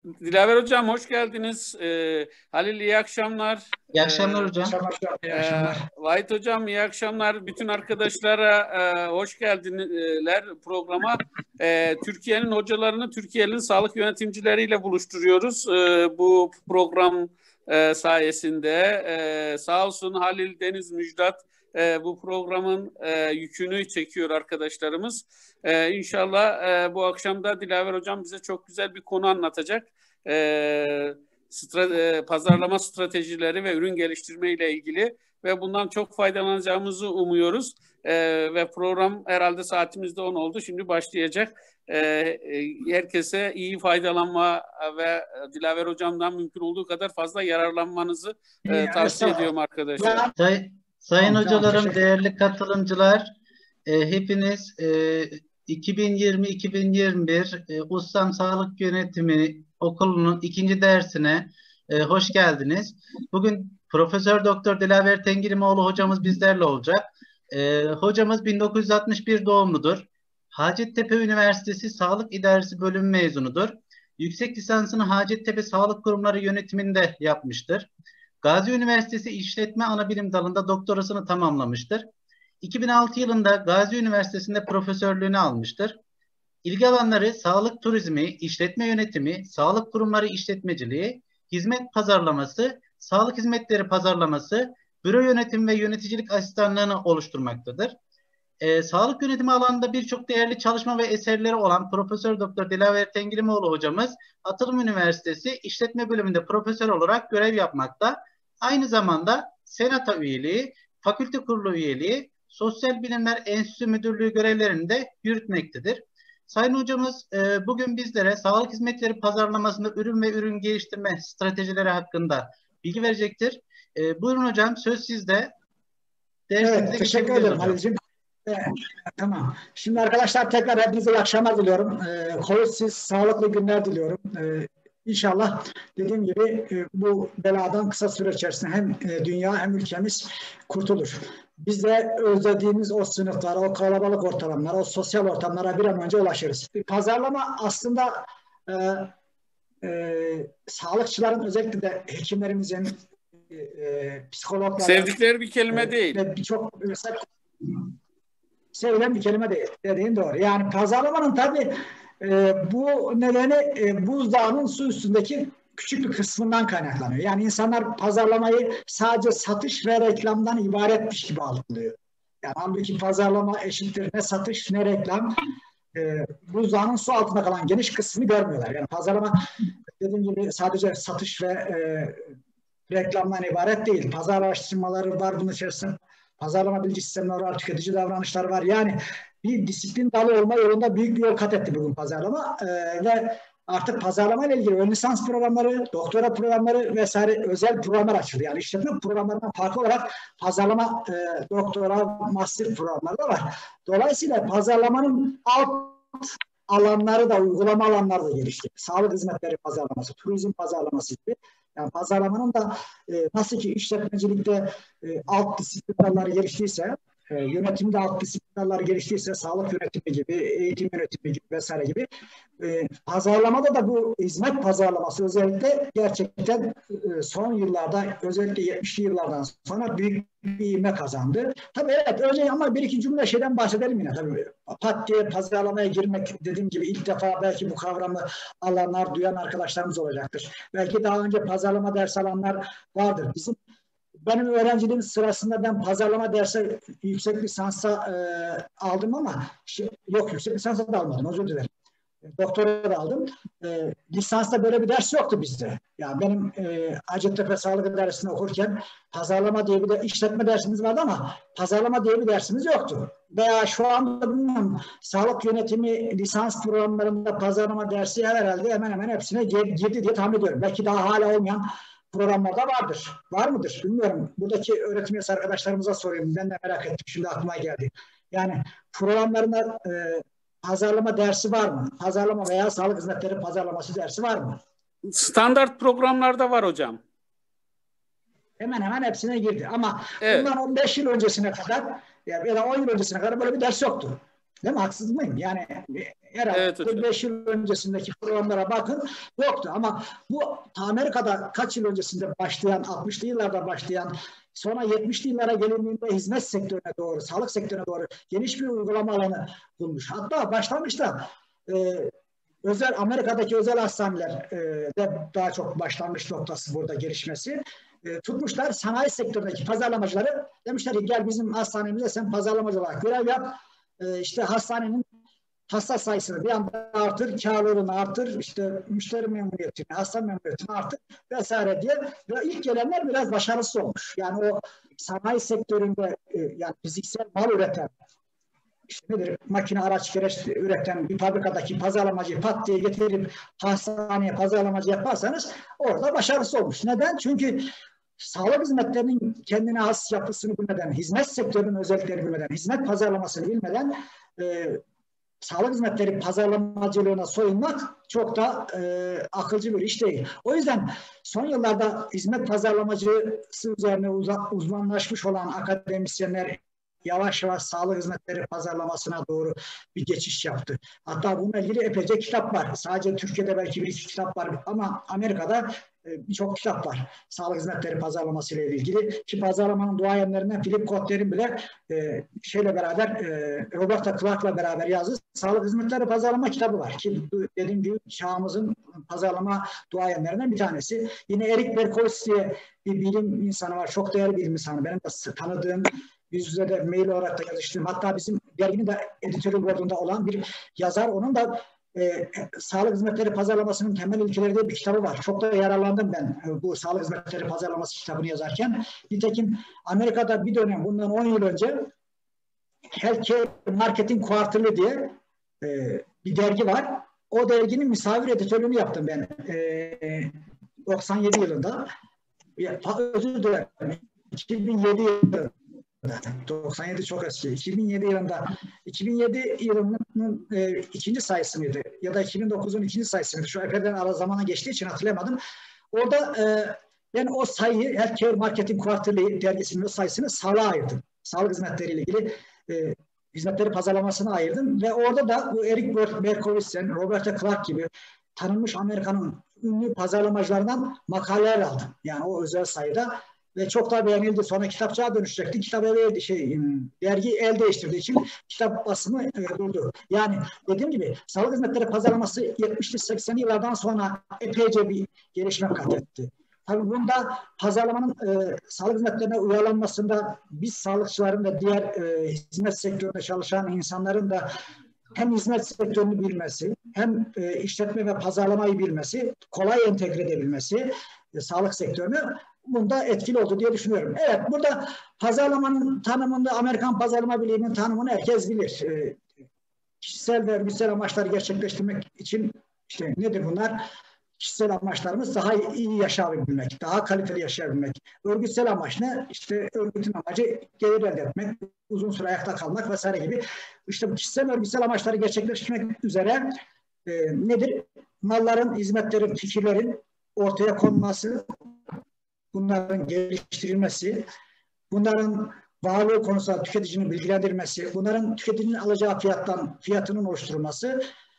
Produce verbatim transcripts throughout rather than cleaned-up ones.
Dilaver Hocam hoş geldiniz. Ee, Halil iyi akşamlar. İyi akşamlar hocam. İyi akşamlar. Ee, Vahit Hocam iyi akşamlar. Bütün arkadaşlara e, hoş geldinler programa. E, Türkiye'nin hocalarını Türkiye'nin sağlık yönetimcileriyle buluşturuyoruz. E, bu program e, sayesinde e, sağ olsun Halil, Deniz, Müjdat e, bu programın e, yükünü çekiyor arkadaşlarımız. E, İnşallah e, bu akşam da Dilaver Hocam bize çok güzel bir konu anlatacak. E, stra, e, pazarlama stratejileri ve ürün geliştirme ile ilgili ve bundan çok faydalanacağımızı umuyoruz. E, ve program herhalde saatimizde on oldu. Şimdi başlayacak. E, e, herkese iyi faydalanma ve Dilaver Hocam'dan mümkün olduğu kadar fazla yararlanmanızı e, tavsiye ediyorum arkadaşlar. Say, sayın hocalarım, değerli katılımcılar, e, hepiniz e, iki bin yirmi iki bin yirmi bir e, Ustam Sağlık Yönetimi Okulu'nun ikinci dersine e, hoş geldiniz. Bugün Profesör Doktor Dilaver Tengirimoğlu hocamız bizlerle olacak. E, hocamız bin dokuz yüz altmış bir doğumludur. Hacettepe Üniversitesi Sağlık İdaresi Bölümü mezunudur. Yüksek lisansını Hacettepe Sağlık Kurumları Yönetiminde yapmıştır. Gazi Üniversitesi İşletme Anabilim Dalı'nda doktorasını tamamlamıştır. iki bin altı yılında Gazi Üniversitesi'nde profesörlüğünü almıştır. İlgi alanları sağlık turizmi, işletme yönetimi, sağlık kurumları işletmeciliği, hizmet pazarlaması, sağlık hizmetleri pazarlaması, büro yönetim ve yöneticilik asistanlığını oluşturmaktadır. Ee, sağlık yönetimi alanında birçok değerli çalışma ve eserleri olan Profesör Doktor Dilaver Tengirimoğlu hocamız Atılım Üniversitesi İşletme Bölümünde profesör olarak görev yapmakta. Aynı zamanda Senata üyeliği, Fakülte Kurulu üyeliği, Sosyal Bilimler Enstitüsü Müdürlüğü görevlerini de yürütmektedir. Sayın hocamız e, bugün bizlere sağlık hizmetleri pazarlamasında ürün ve ürün geliştirme stratejileri hakkında bilgi verecektir. E, buyurun hocam, söz sizde. Evet, teşekkür ederim Halil'ciğim. Ee, tamam. Şimdi arkadaşlar tekrar hepinize iyi akşamlar diliyorum. Ee, Covid'siz sağlıklı günler diliyorum. Ee, İnşallah dediğim gibi e, bu beladan kısa süre içerisinde hem e, dünya hem ülkemiz kurtulur. Biz de özlediğimiz o sınıflara, o kalabalık ortamlara, o sosyal ortamlara bir an önce ulaşırız. Pazarlama aslında e, e, sağlıkçıların, özellikle de hekimlerimizin, e, e, psikologların sevdikleri bir kelime e, değil. Ve birçok mesela sevilen bir kelime değil. Dediğin doğru. Yani pazarlamanın tabii e, bu nedeni e, buzdağının su üstündeki küçük bir kısmından kaynaklanıyor. Yani insanlar pazarlamayı sadece satış ve reklamdan ibaretmiş gibi algılıyor. Yani halbuki pazarlama eşittir ne satış ne reklam. E, buzdağının su altında kalan geniş kısmını görmüyorlar. Yani pazarlama dediğim gibi sadece satış ve e, reklamdan ibaret değil. Pazar araştırmaları var bunun içerisinde. Pazarlama bilgi sistemleri var, tüketici davranışları var. Yani bir disiplin dalı olma yolunda büyük bir yol kat etti bugün pazarlama. Ee, ve artık pazarlama ile ilgili ön lisans programları, doktora programları vesaire özel programlar açıldı. Yani işletme programlarından farklı olarak pazarlama e, doktora, master programları da var. Dolayısıyla pazarlamanın alt alanları da, uygulama alanları da gelişti. Sağlık hizmetleri pazarlaması, turizm pazarlaması gibi. Yani pazarlamanın da e, nasıl ki işletmecilikte e, alt disiplinler geliştiyse, e, yönetimde alt disiplinler geliştiyse, sağlık yönetimi gibi, eğitim yönetimi gibi vesaire gibi, e, pazarlamada da bu hizmet pazarlaması özellikle gerçekten e, son yıllarda, özellikle yetmişli yıllardan sonra büyük bir ivme kazandı. Tabii evet, önce ama bir iki cümle şeyden bahsedelim yine tabii. Pat diye pazarlamaya girmek, dediğim gibi ilk defa belki bu kavramı alanlar, duyan arkadaşlarımız olacaktır. Belki daha önce pazarlama ders alanlar vardır. Bizim benim öğrenciliğim sırasında ben pazarlama dersi yüksek lisansa e, aldım ama şey, yok yüksek lisansa da almadım, özür dilerim. Doktora da aldım. E, lisansta böyle bir ders yoktu bizde. Yani benim e, Hacettepe Sağlık İdaresi'nde okurken pazarlama diye bir de işletme dersimiz vardı ama pazarlama diye bir dersimiz yoktu. Veya şu anda bilmiyorum, sağlık yönetimi lisans programlarında pazarlama dersi herhalde hemen hemen hepsine girdi diye tahmin ediyorum. Belki daha hala olmayan programlarda vardır. Var mıdır? Bilmiyorum. Buradaki öğretim üyesi arkadaşlarımıza sorayım. Ben de merak ettim. Şimdi aklıma geldi. Yani programlarında e, pazarlama dersi var mı? Pazarlama veya sağlık hizmetleri pazarlaması dersi var mı? Standart programlarda var hocam. Hemen hemen hepsine girdi. Ama evet, bundan on beş yıl öncesine kadar yani ya da on yıl öncesine kadar böyle bir ders yoktu. Değil mi? Haksız mıyım? Yani herhalde evet, beş yıl öncesindeki programlara bakın yoktu. Ama bu Amerika'da kaç yıl öncesinde başlayan, altmışlı yıllarda başlayan, sonra yetmişli yıllara gelindiğinde hizmet sektörüne doğru, sağlık sektörüne doğru geniş bir uygulama alanı bulmuş. Hatta başlangıçta e, özel Amerika'daki özel hastaneler e, de daha çok başlangıç noktası burada gelişmesi. E, tutmuşlar sanayi sektöründeki pazarlamacıları, demişler ki gel bizim hastanemize sen pazarlamacı olarak görev yap. E, işte hastanenin hasta sayısını bir anda artır, karlarını artır, işte müşteri memnuniyetini, hasta memnuniyetini artır vesaire diye. Ve ilk gelenler biraz başarısız olmuş. Yani o sanayi sektöründe e, yani fiziksel mal üreten, İşte nedir? Makine, araç, gereç üreten bir fabrikadaki pazarlamacıyı pat diye getirip hastaneye pazarlamacı yaparsanız orada başarısız olmuş. Neden? Çünkü sağlık hizmetlerinin kendine has yapısını bilmeden, hizmet sektörünün özelliklerini bilmeden, hizmet pazarlamasını bilmeden e, sağlık hizmetleri pazarlamacılığına soyunmak çok da e, akılcı bir iş değil. O yüzden son yıllarda hizmet pazarlamacısı üzerine uzmanlaşmış olan akademisyenler yavaş yavaş sağlık hizmetleri pazarlamasına doğru bir geçiş yaptı. Hatta bununla ilgili epeyce kitap var. Sadece Türkiye'de belki bir iki kitap var ama Amerika'da birçok kitap var. Sağlık hizmetleri pazarlaması ile ilgili. Ki pazarlamanın duayenlerinden Philip Kotler'in bile e, şeyle beraber e, Roberta Clark'la beraber yazdığı Sağlık Hizmetleri Pazarlama kitabı var. Ki dediğim gibi çağımızın pazarlama duayenlerinden bir tanesi. Yine Eric Berkowitz diye bir bilim insanı var. Çok değerli bir bilim insanı. Benim de tanıdığım, yüz yüze de mail olarak da yazıştığım, hatta bizim derginin de editörü boardunda olan bir yazar. Onun da e, sağlık hizmetleri pazarlamasının temel ilkeleri diye bir kitabı var. Çok da yararlandım ben e, bu sağlık hizmetleri pazarlaması kitabını yazarken. Nitekim Amerika'da bir dönem, bundan on yıl önce Healthcare Marketing Quarterly diye e, bir dergi var. O derginin misafir editörlüğünü yaptım ben e, doksan yedi yılında. Ya, özür dilerim. iki bin yedi yılında. doksan yedi çok eski. iki bin yedi yılında iki bin yedi yılının e, ikinci sayısı mıydı? Ya da iki bin dokuzun ikinci sayısı mıydı? Şu epeyden ara zamana geçtiği için hatırlayamadım. Orada e, ben o sayıyı Healthcare Marketing Quarterly dergisinin o sayısını sağlığa ayırdım. Sağlık hizmetleriyle ilgili e, hizmetleri pazarlamasına ayırdım ve orada da bu Eric Berkowitz'in, Roberta Clark gibi tanınmış Amerika'nın ünlü pazarlamacılarından makaleler aldım. Yani o özel sayıda. Ve çok da beğenildi. Sonra kitapçığa dönüşecekti. Kitap elde, şey, dergi el değiştirdiği için kitap basımı e, durdu. Yani dediğim gibi sağlık hizmetleri pazarlaması yetmişli seksenli yıllardan sonra epeyce bir gelişme kat etti. Tabii bunda pazarlamanın e, sağlık hizmetlerine uyarlanmasında biz sağlıkçıların ve diğer e, hizmet sektöründe çalışan insanların da hem hizmet sektörünü bilmesi, hem e, işletme ve pazarlamayı bilmesi, kolay entegre edebilmesi e, sağlık sektörünü bunda etkili oldu diye düşünüyorum. Evet, burada pazarlamanın tanımında Amerikan Pazarlama Birliği'nin tanımını herkes bilir. E, kişisel ve örgütsel amaçları gerçekleştirmek için işte nedir bunlar? Kişisel amaçlarımız daha iyi yaşayabilmek, daha kaliteli yaşayabilmek. Örgütsel amaç ne? İşte örgütün amacı gelir elde etmek, uzun süre ayakta kalmak vesaire gibi. İşte bu kişisel örgütsel amaçları gerçekleştirmek üzere e, nedir? Malların, hizmetlerin, fikirlerin ortaya konması, bunların geliştirilmesi, bunların varlığı konusunda tüketicinin bilgilendirilmesi, bunların tüketicinin alacağı fiyattan fiyatının oluşturulması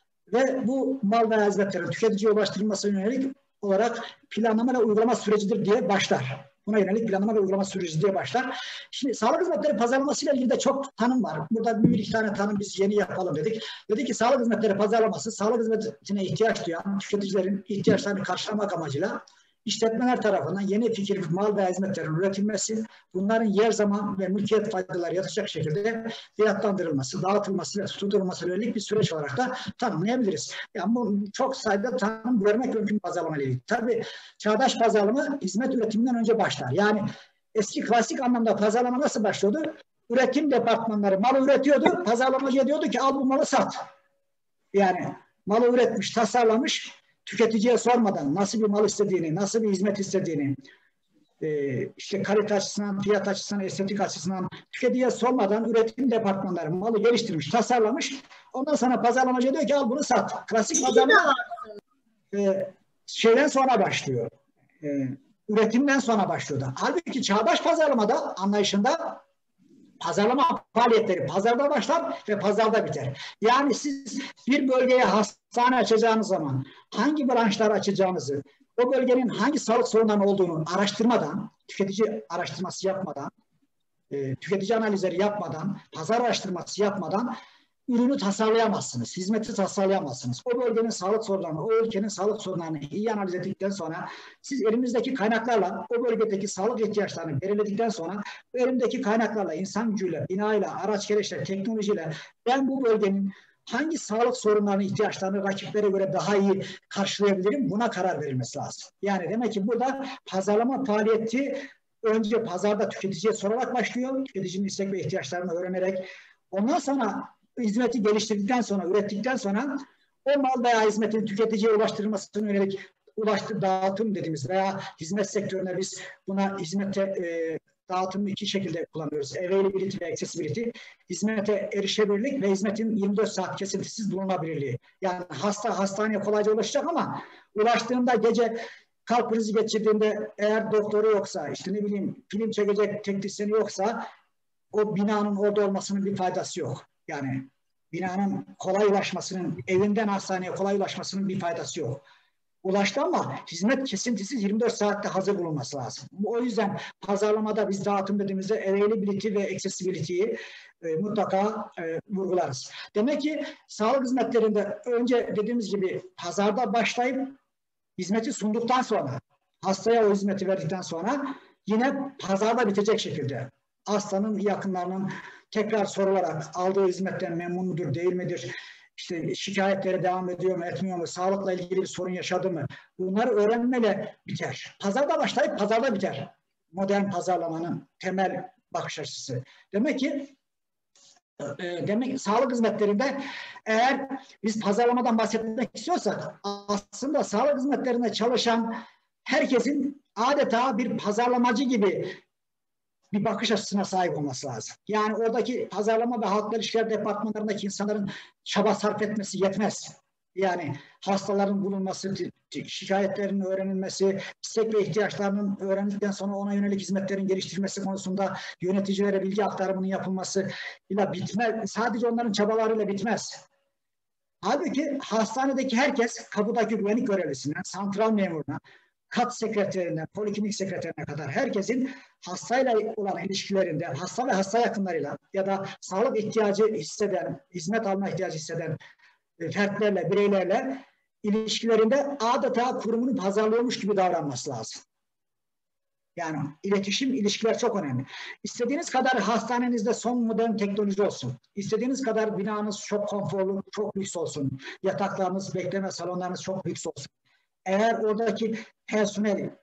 ve bu mal ve hizmetlerin tüketiciye ulaştırılmasına yönelik olarak planlama ve uygulama sürecidir diye başlar. Buna yönelik planlama ve uygulama süreci diye başlar. Şimdi sağlık hizmetleri pazarlamasıyla ilgili de çok tanım var. Burada bir iki tane tanım biz yeni yapalım dedik. Dedik ki sağlık hizmetleri pazarlaması, sağlık hizmetine ihtiyaç duyan tüketicilerin ihtiyaçlarını karşılamak amacıyla İşletmeler tarafından yeni fikir, mal ve hizmetlerin üretilmesi, bunların yer, zaman ve mülkiyet faydaları yatacak şekilde fiyatlandırılması, dağıtılması ve tutulması yönelik bir süreç olarak da tanımlayabiliriz. Yani bu çok sayıda tanım görmek mümkün pazarlama ile ilgili. Tabii çağdaş pazarlama hizmet üretiminden önce başlar. Yani eski klasik anlamda pazarlama nasıl başlıyordu? Üretim departmanları malı üretiyordu, pazarlamacıya diyordu ki al bu malı sat. Yani malı üretmiş, tasarlamış, tüketiciye sormadan nasıl bir mal istediğini, nasıl bir hizmet istediğini, e, işte kalite açısından, fiyat açısından, estetik açısından tüketiciye sormadan üretim departmanları malı geliştirmiş, tasarlamış. Ondan sonra pazarlamacı diyor ki al bunu sat. Klasik pazarlama e, şeyden sonra başlıyor. E, üretimden sonra başlıyor da. Halbuki çağdaş pazarlamada anlayışında pazarlama faaliyetleri pazarda başlar ve pazarda biter. Yani siz bir bölgeye hastane açacağınız zaman hangi branşlar açacağınızı, o bölgenin hangi sağlık sorunlarının olduğunu araştırmadan, tüketici araştırması yapmadan, e, tüketici analizleri yapmadan, pazar araştırması yapmadan ürünü tasarlayamazsınız, hizmeti tasarlayamazsınız. O bölgenin sağlık sorunlarını, o ülkenin sağlık sorunlarını iyi analiz ettikten sonra siz elinizdeki kaynaklarla o bölgedeki sağlık ihtiyaçlarını belirledikten sonra elimdeki kaynaklarla, insan gücüyle, binayla, araç gereçle, teknolojiyle ben bu bölgenin hangi sağlık sorunlarını, ihtiyaçlarını rakiplere göre daha iyi karşılayabilirim? Buna karar verilmesi lazım. Yani demek ki burada pazarlama faaliyeti önce pazarda tüketiciye sorarak başlıyor. Tüketicinin istek ve ihtiyaçlarını öğrenerek. Ondan sonra hizmeti geliştirdikten sonra, ürettikten sonra o mal veya hizmetin tüketiciye ulaştırılmasına yönelik ulaştır, dağıtım dediğimiz veya hizmet sektörüne biz buna hizmete e, dağıtımı iki şekilde kullanıyoruz. Availability ve accessibility. Hizmete erişebilirlik ve hizmetin yirmi dört saat kesintisiz bulunabilirliği. Yani hasta hastaneye kolayca ulaşacak ama ulaştığında gece kalp krizi geçirdiğinde eğer doktoru yoksa, işte ne bileyim film çekecek teknisyeni yoksa o binanın orada olmasının bir faydası yok. Yani binanın kolay ulaşmasının, evinden hastaneye kolay ulaşmasının bir faydası yok. Ulaştı ama hizmet kesintisiz yirmi dört saatte hazır bulunması lazım. O yüzden pazarlamada biz dağıtım dediğimizde availability ve accessibility'yi e, mutlaka e, vurgularız. Demek ki sağlık hizmetlerinde önce dediğimiz gibi pazarda başlayıp hizmeti sunduktan sonra, hastaya o hizmeti verdikten sonra yine pazarda bitecek şekilde hastanın yakınlarının tekrar sorularak aldığı hizmetten memnun mudur, değil midir? İşte şikayetlere devam ediyor mu, etmiyor mu? Sağlıkla ilgili bir sorun yaşadı mı? Bunları öğrenmeyle biter. Pazarda başlayıp pazarda biter. Modern pazarlamanın temel bakış açısı. Demek ki e, demek ki sağlık hizmetlerinde eğer biz pazarlamadan bahsetmek istiyorsak aslında sağlık hizmetlerinde çalışan herkesin adeta bir pazarlamacı gibi bir bakış açısına sahip olması lazım. Yani oradaki pazarlama ve halkla ilişkiler departmanlarındaki insanların çaba sarf etmesi yetmez. Yani hastaların bulunması, şikayetlerinin öğrenilmesi, istek ve ihtiyaçlarının öğrendikten sonra ona yönelik hizmetlerin geliştirilmesi konusunda yöneticilere bilgi aktarımının yapılması ile bitmez. Sadece onların çabalarıyla bitmez. Halbuki hastanedeki herkes, kapıdaki güvenlik görevlisinden, santral memuruna, kat sekreterine, poliklinik sekreterine kadar herkesin hastayla olan ilişkilerinde, hasta ve hasta yakınlarıyla ya da sağlık ihtiyacı hisseden, hizmet alma ihtiyacı hisseden fertlerle, bireylerle ilişkilerinde adeta kurumunu pazarlıyormuş gibi davranması lazım. Yani iletişim, ilişkiler çok önemli. İstediğiniz kadar hastanenizde son modern teknoloji olsun. İstediğiniz kadar binanız çok konforlu, çok lüks olsun. Yataklarınız, bekleme salonlarınız çok lüks olsun. Eğer oradaki personelden,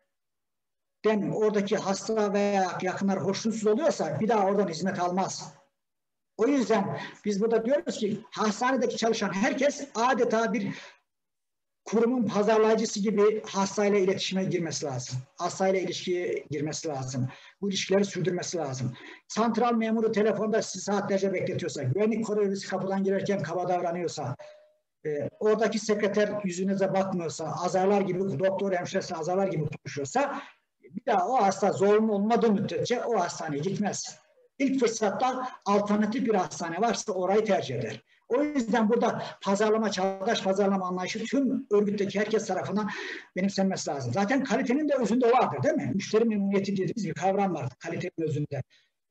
oradaki hasta veya yakınlar hoşnutsuz oluyorsa bir daha oradan hizmet almaz. O yüzden biz burada diyoruz ki hastanedeki çalışan herkes adeta bir kurumun pazarlayıcısı gibi hastayla iletişime girmesi lazım. Hastayla ilişkiye girmesi lazım. Bu ilişkileri sürdürmesi lazım. Santral memuru telefonda sizi saatlerce bekletiyorsa, güvenlik görevlisi kapıdan girerken kaba davranıyorsa, e, oradaki sekreter yüzünüze bakmıyorsa, azarlar gibi, doktor hemşiresi azarlar gibi konuşuyorsa, bir daha o hasta zorunlu olmadığı müddetçe o hastaneye gitmez. İlk fırsatta alternatif bir hastane varsa orayı tercih eder. O yüzden burada pazarlama, çağdaş pazarlama anlayışı tüm örgütteki herkes tarafından benimsenmesi lazım. Zaten kalitenin de özünde vardır, değil mi? Müşteri memnuniyeti dediğimiz bir kavram var kalitenin özünde.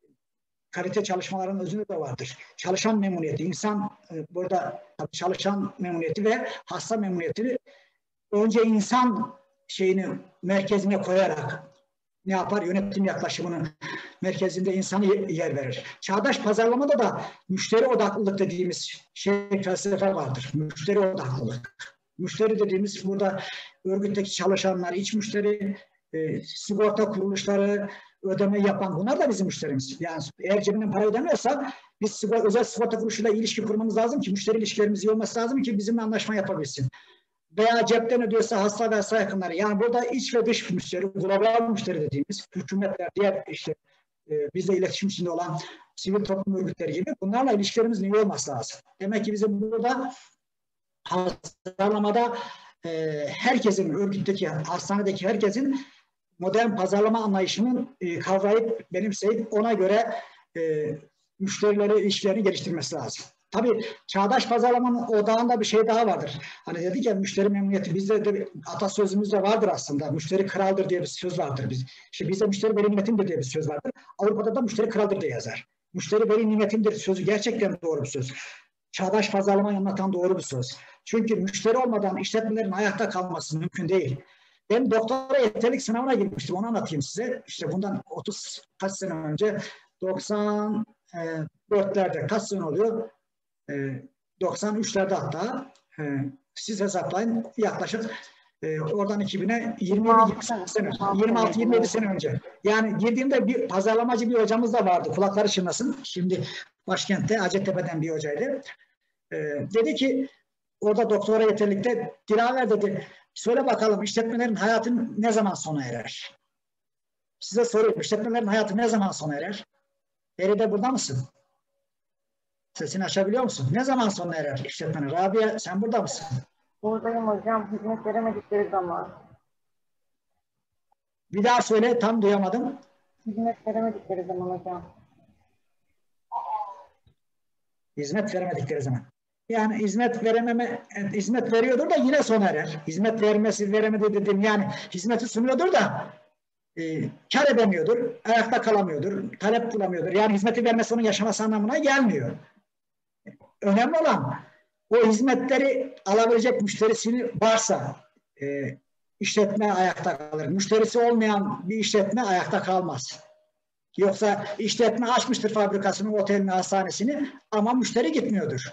Kalite çalışmaların özünde de vardır. Çalışan memnuniyeti, insan burada çalışan memnuniyeti ve hasta memnuniyetini önce insan şeyini merkezine koyarak ne yapar? Yönetim yaklaşımının merkezinde insanı yer verir. Çağdaş pazarlamada da müşteri odaklılık dediğimiz şey, felsefe vardır. Müşteri odaklılık. Müşteri dediğimiz burada örgütteki çalışanlar, iç müşteri, e, sigorta kuruluşları, ödeme yapan, bunlar da bizim müşterimiz. Yani eğer cebinden para ödemiyorsa biz sigorta, özel sigorta kuruluşuyla ilişki kurmamız lazım ki müşteri ilişkilerimiz iyi olması lazım ki bizimle anlaşma yapabilsin. Veya cepten ödüyorsa hasta ve hasta yakınları. Yani burada iç ve dış müşteri, global müşteri dediğimiz hükümetler, diğer işte e, bizle iletişim içinde olan sivil toplum örgütleri gibi bunlarla ilişkilerimizin iyi olması lazım. Demek ki bizim burada pazarlamada e, herkesin, örgütteki, hastanedeki herkesin modern pazarlama anlayışının e, kavrayıp benimseyip ona göre e, müşterileri, işlerini geliştirmesi lazım. Tabii çağdaş pazarlamanın odağında bir şey daha vardır. Hani dedik ya müşteri memnuniyeti, bizde de atasözümüz de vardır aslında. Müşteri kraldır diye bir söz vardır. Biz, işte bizde müşteri veri nimetimdir diye bir söz vardır. Avrupa'da da müşteri kraldır diye yazar. Müşteri veri nimetimdir sözü gerçekten doğru bir söz. Çağdaş pazarlamayı anlatan doğru bir söz. Çünkü müşteri olmadan işletmelerin ayakta kalması mümkün değil. Ben doktora yeterlilik sınavına girmiştim. Onu anlatayım size. İşte bundan otuz kaç sene önce doksan dörtlerde kaç sene oluyor? doksan üçlerde hatta siz hesaplayın yaklaşık oradan iki bine yirmi yedi sene, yirmi altı yirmi yedi sene önce. Yani girdiğimde bir pazarlamacı bir hocamız da vardı. Kulakları çınlasın. Şimdi başkentte Hacettepe'den bir hocaydı. Dedi ki orada doktora yeterlikte Dilaver dedi, söyle bakalım işletmelerin hayatı ne zaman sona erer? Size soruyorum, işletmelerin hayatı ne zaman sona erer? Feride burada mısın? Sesini açabiliyor musun? Ne zaman sona erer işletmenin? Rabia sen burada mısın? Buradayım hocam. Hizmet veremedikleri zaman. Bir daha söyle, tam duyamadım. Hizmet veremedikleri zaman hocam. Hizmet veremedikleri zaman. Yani hizmet verememe, hizmet veriyordur da yine sona erer. Hizmet vermesi, veremedi dedim. Yani hizmeti sunuyordur da e, kar edemiyordur, ayakta kalamıyordur, talep bulamıyordur. Yani hizmeti vermesi onun yaşaması anlamına gelmiyor. Önemli olan o hizmetleri alabilecek müşterisini varsa e, işletme ayakta kalır. Müşterisi olmayan bir işletme ayakta kalmaz. Yoksa işletme açmıştır fabrikasını, otelini, hastanesini ama müşteri gitmiyordur.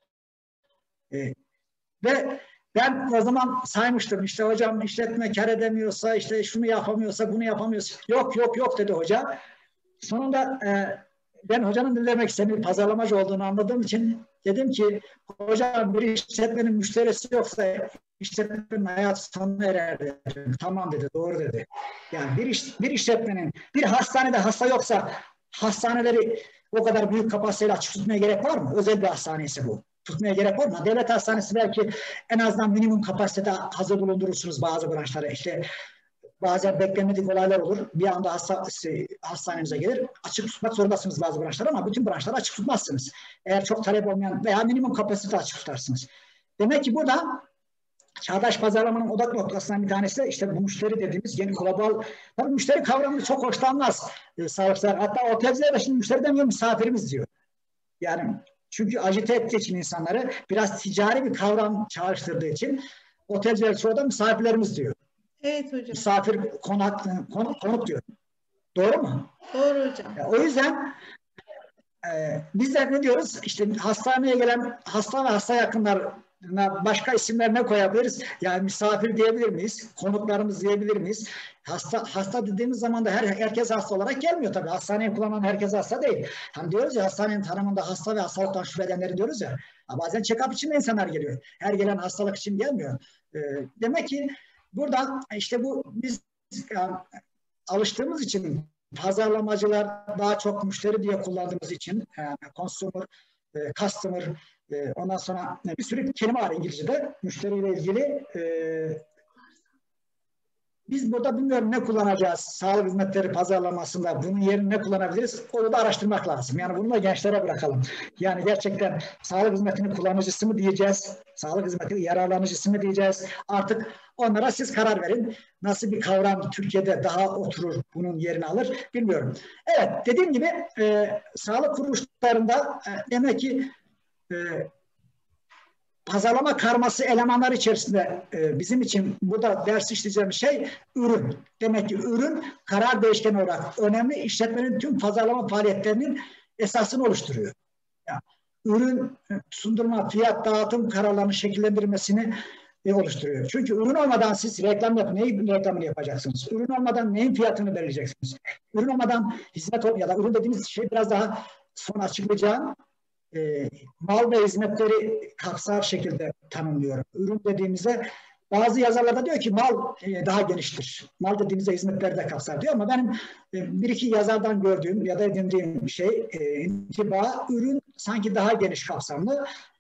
E, ve ben o zaman saymıştım. İşte hocam işletme kar edemiyorsa, işte şunu yapamıyorsa, bunu yapamıyorsa. Yok yok yok dedi hoca. Sonunda e, ben hocanın ne demek istediğini, pazarlamacı olduğunu anladığım için dedim ki hocam bir işletmenin müşterisi yoksa işletmenin hayatı sona erer dedim. Tamam dedi, doğru dedi. Yani bir, iş, bir işletmenin, bir hastanede hasta yoksa hastaneleri o kadar büyük kapasiteyle açık tutmaya gerek var mı? Özel bir hastanesi bu. Tutmaya gerek var mı? Devlet hastanesi belki en azından minimum kapasitede hazır bulundurursunuz bazı branşlara. İşte bazen beklemedik olaylar olur. Bir anda hasta, hastanemize gelir. Açık tutmak zorundasınız bazı branşlar ama bütün branşları açık tutmazsınız. Eğer çok talep olmayan veya minimum kapasite açık tutarsınız. Demek ki burada çağdaş pazarlamanın odak noktasından bir tanesi de işte bu müşteri dediğimiz yeni global. Tabii müşteri kavramını çok hoşlanmaz e, sahipler. Hatta otelciler de şimdi müşteri demiyor, misafirimiz diyor. Yani çünkü agite ettiği için insanları biraz ticari bir kavram çağrıştırdığı için otelciler çoğu da misafirlerimiz diyor. Evet hocam. Misafir konak, konuk, konuk diyor. Doğru mu? Doğru hocam. O yüzden e, bizler ne diyoruz? İşte hastaneye gelen hasta ve hasta yakınlarına başka isimler ne koyabiliriz? Yani misafir diyebilir miyiz? Konuklarımız diyebilir miyiz? Hasta hasta dediğimiz zaman da her, herkes hasta olarak gelmiyor tabii. Hastaneye kullanan herkes hasta değil. Hani diyoruz ya hastanenin tanımında hasta ve hastalıktan şüphe edenleri diyoruz ya. Bazen check-up için de insanlar geliyor. Her gelen hastalık için gelmiyor. E, demek ki burada işte bu biz yani, alıştığımız için pazarlamacılar daha çok müşteri diye kullandığımız için yani consumer, e, customer, e, ondan sonra bir sürü kelime var İngilizce'de müşteriyle ilgili. E, biz burada bilmiyorum ne kullanacağız sağlık hizmetleri pazarlamasında, bunun yerine ne kullanabiliriz? Onu da araştırmak lazım. Yani bunu da gençlere bırakalım. Yani gerçekten sağlık hizmetinin kullanıcısı mı diyeceğiz? Sağlık hizmetinin yararlanıcısı mı diyeceğiz? Artık onlara siz karar verin. Nasıl bir kavram Türkiye'de daha oturur, bunun yerini alır bilmiyorum. Evet, dediğim gibi e, sağlık kuruluşlarında e, demek ki e, pazarlama karması elemanlar içerisinde e, bizim için burada ders işleyeceğimiz şey ürün. Demek ki ürün karar değişkeni olarak önemli, işletmenin tüm pazarlama faaliyetlerinin esasını oluşturuyor. Yani, ürün sundurma, fiyat, dağıtım kararlarının şekillendirmesini e, oluşturuyor. Çünkü ürün olmadan siz reklam yapın, neyin reklamını yapacaksınız? Ürün olmadan neyin fiyatını belirleyeceksiniz? Ürün olmadan hizmet ol ya da ürün dediğimiz şey biraz daha sonra açıklayacağım. E, mal ve hizmetleri kapsar şekilde tanımlıyorum. Ürün dediğimizde bazı yazarlarda diyor ki mal e, daha geniştir. Mal dediğimizde hizmetleri de kapsar diyor ama benim e, bir iki yazardan gördüğüm ya da edindiğim şey e, intiba ürün sanki daha geniş kapsamlı.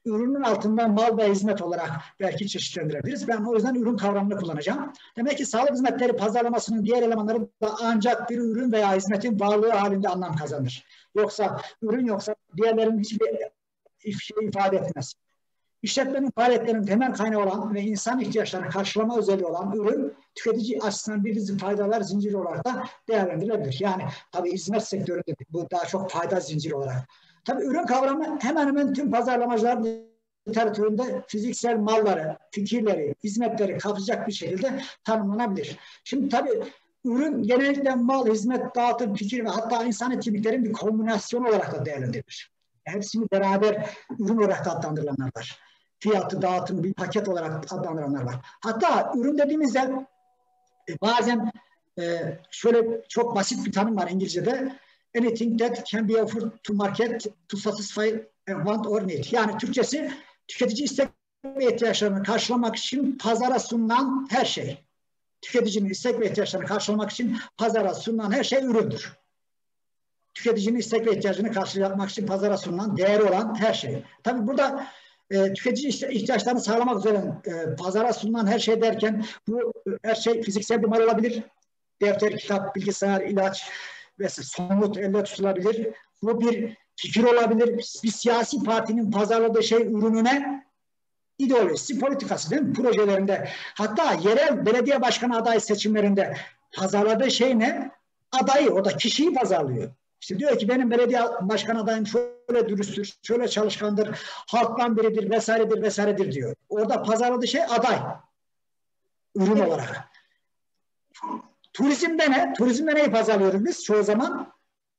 ürünün altından mal ve hizmet olarak belki çeşitlendirebiliriz. Ben o yüzden ürün kavramını kullanacağım. Demek ki sağlık hizmetleri pazarlamasının diğer elemanları da ancak bir ürün veya hizmetin varlığı halinde anlam kazanır. Yoksa ürün yoksa diğerlerinin hiçbir şey ifade etmez. İşletmenin faaliyetlerinin temel kaynağı olan ve insan ihtiyaçlarını karşılama özelliği olan ürün, tüketici açısından bir dizi faydalar zinciri olarak da değerlendirilebilir. Yani tabii hizmet sektöründe bu daha çok fayda zinciri olarak. Tabii ürün kavramı hemen hemen tüm pazarlamacılar literatüründe fiziksel malları, fikirleri, hizmetleri kapsayacak bir şekilde tanımlanabilir. Şimdi tabii ürün genellikle mal, hizmet, dağıtım, fikir ve hatta insan etkinliklerin bir kombinasyonu olarak da değerlendirilir. Hepsini beraber ürün olarak da adlandırılanlar var. Fiyatı, dağıtım, bir paket olarak adlandıranlar var. Hatta ürün dediğimizde e, bazen e, şöyle çok basit bir tanım var İngilizce'de. Anything that can be offered to market to satisfy a want or need. Yani Türkçesi tüketici istek ve ihtiyaçlarını karşılamak için pazara sunulan her şey. Tüketicinin istek ve ihtiyaçlarını karşılamak için pazara sunulan her şey üründür. Tüketicinin istek ve ihtiyacını karşılamak için pazara sunulan, değeri olan her şey. Tabii burada e, tüketici ihtiyaçlarını sağlamak üzere e, pazara sunulan her şey derken bu her şey fiziksel bir mal olabilir. Defter, kitap, bilgisayar, ilaç ve somut elle tutulabilir. Bu bir fikir olabilir. Bir siyasi partinin pazarladığı şey ürününe ideolojisi, politikası değil mi? Projelerinde. Hatta yerel belediye başkanı aday seçimlerinde pazarladığı şey ne? Adayı, o da kişiyi pazarlıyor. İşte diyor ki benim belediye başkan adayım şöyle dürüsttür, şöyle çalışkandır, halktan biridir, vesairedir, vesairedir diyor. Orada pazarladığı şey aday. Ürün olarak. Turizmde ne? Turizmde neyi pazarlıyoruz biz çoğu zaman?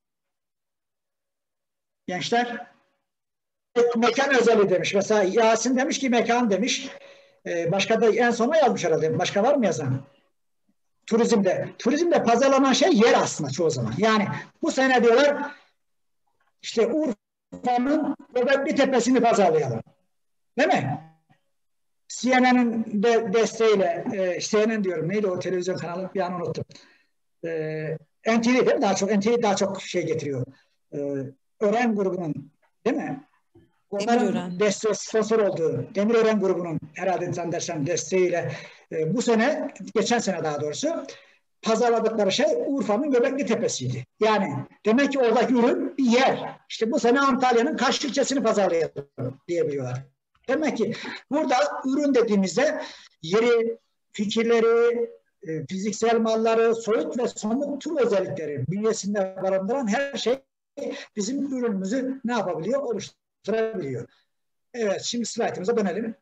Gençler mekan özelliği demiş. Mesela Yasin demiş ki mekan demiş. Ee, başka da en sona yazmış herhalde. Başka var mı yazan? Turizmde. Turizmde pazarlanan şey yer aslında çoğu zaman. Yani bu sene diyorlar işte Urfa'nın Göbekli Tepesi'ni pazarlayalım. Değil mi? C N N'in de desteğiyle e, C N N diyorum. Neydi o televizyon kanalı? Bir an unuttum. E, N T V değil mi? Daha çok N T V daha çok şey getiriyor. E, Ören grubunun değil mi? Onların destek sponsor olduğu Demirören grubunun herhalde zannedersem desteğiyle e, bu sene, geçen sene daha doğrusu pazarladıkları şey Urfa'nın Göbekli Tepesi'ydi. Yani demek ki oradaki ürün bir yer. İşte bu sene Antalya'nın Kaş ilçesini pazarlayalım diyebiliyorlar. Demek ki burada ürün dediğimizde yeri, fikirleri, e, fiziksel malları, soyut ve somut tüm özellikleri bünyesinde barındıran her şey bizim ürünümüzü ne yapabiliyor? Oluşturabiliyor. Evet, şimdi slaytımıza dönelim.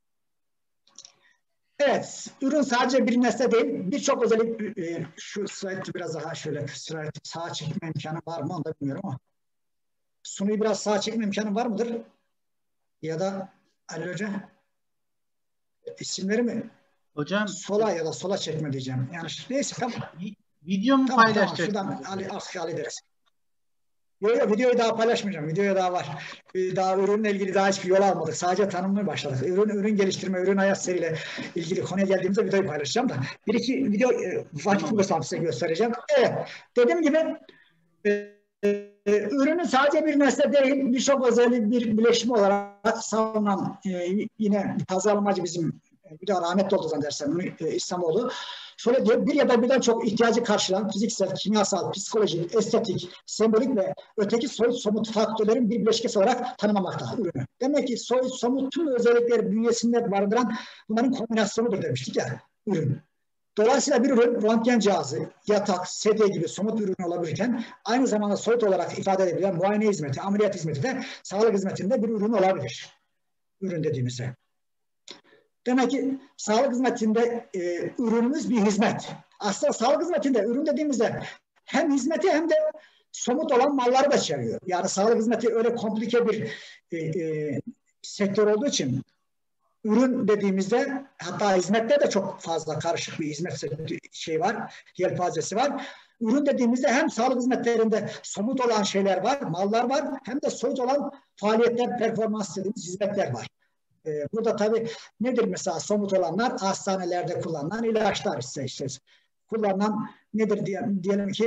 Evet, ürün sadece bir nesne değil, birçok özellik, e, şu slaytı biraz daha şöyle slaytı sağa çekme imkanı var mı onu da bilmiyorum ama sunuyu biraz sağa çekme imkanı var mıdır? Ya da Ali Hoca isimleri mi? Hocam sola ya da sola çekme diyeceğim. Yani neyse tamam. Video mu Tamam, paylaşacak? tamam, şuradan Ali, artık hallederiz. Yok yok, videoyu daha paylaşmayacağım. Videoya daha var. Daha ürünle ilgili daha hiçbir yol almadık. Sadece tanımlamaya başladık. Ürün, ürün geliştirme, ürün hayat seriyle ilgili konuya geldiğimizde videoyu paylaşacağım da. Bir iki video e, vakit bulursam size göstereceğim. Evet. Dediğim gibi e, e, ürünün sadece bir nesne değil, birçok özellik bir bileşimi olarak savunan e, yine pazarlamacı bizim bir de rahmetli oldu zannedersem e, İslamoğlu. Şöyle diyor, bir ya da birden çok ihtiyacı karşılayan fiziksel, kimyasal, psikolojik, estetik, sembolik ve öteki soyut somut faktörlerin bir bileşkesi olarak tanımlamakta ürünü. Demek ki soyut somut tüm özellikleri bünyesinde barındıran bunların kombinasyonudur demiştik ya ürün. Dolayısıyla bir ürün röntgen cihazı, yatak, sedye gibi somut bir ürün olabilirken aynı zamanda soyut olarak ifade edebilen muayene hizmeti, ameliyat hizmeti de sağlık hizmetinde bir ürün olabilir. Ürün dediğimizde. Demek ki sağlık hizmetinde e, ürünümüz bir hizmet. Aslında sağlık hizmetinde ürün dediğimizde hem hizmeti hem de somut olan malları da içeriyor. Yani sağlık hizmeti öyle komplike bir e, e, sektör olduğu için ürün dediğimizde hatta hizmette de çok fazla karışık bir hizmet şey var, yelpazesi var. Ürün dediğimizde hem sağlık hizmetlerinde somut olan şeyler var, mallar var hem de soyut olan faaliyetler, performans dediğimiz hizmetler var. Burada tabii nedir mesela somut olanlar? Hastanelerde kullanılan ilaçlar ise işte kullanılan nedir diyelim, diyelim ki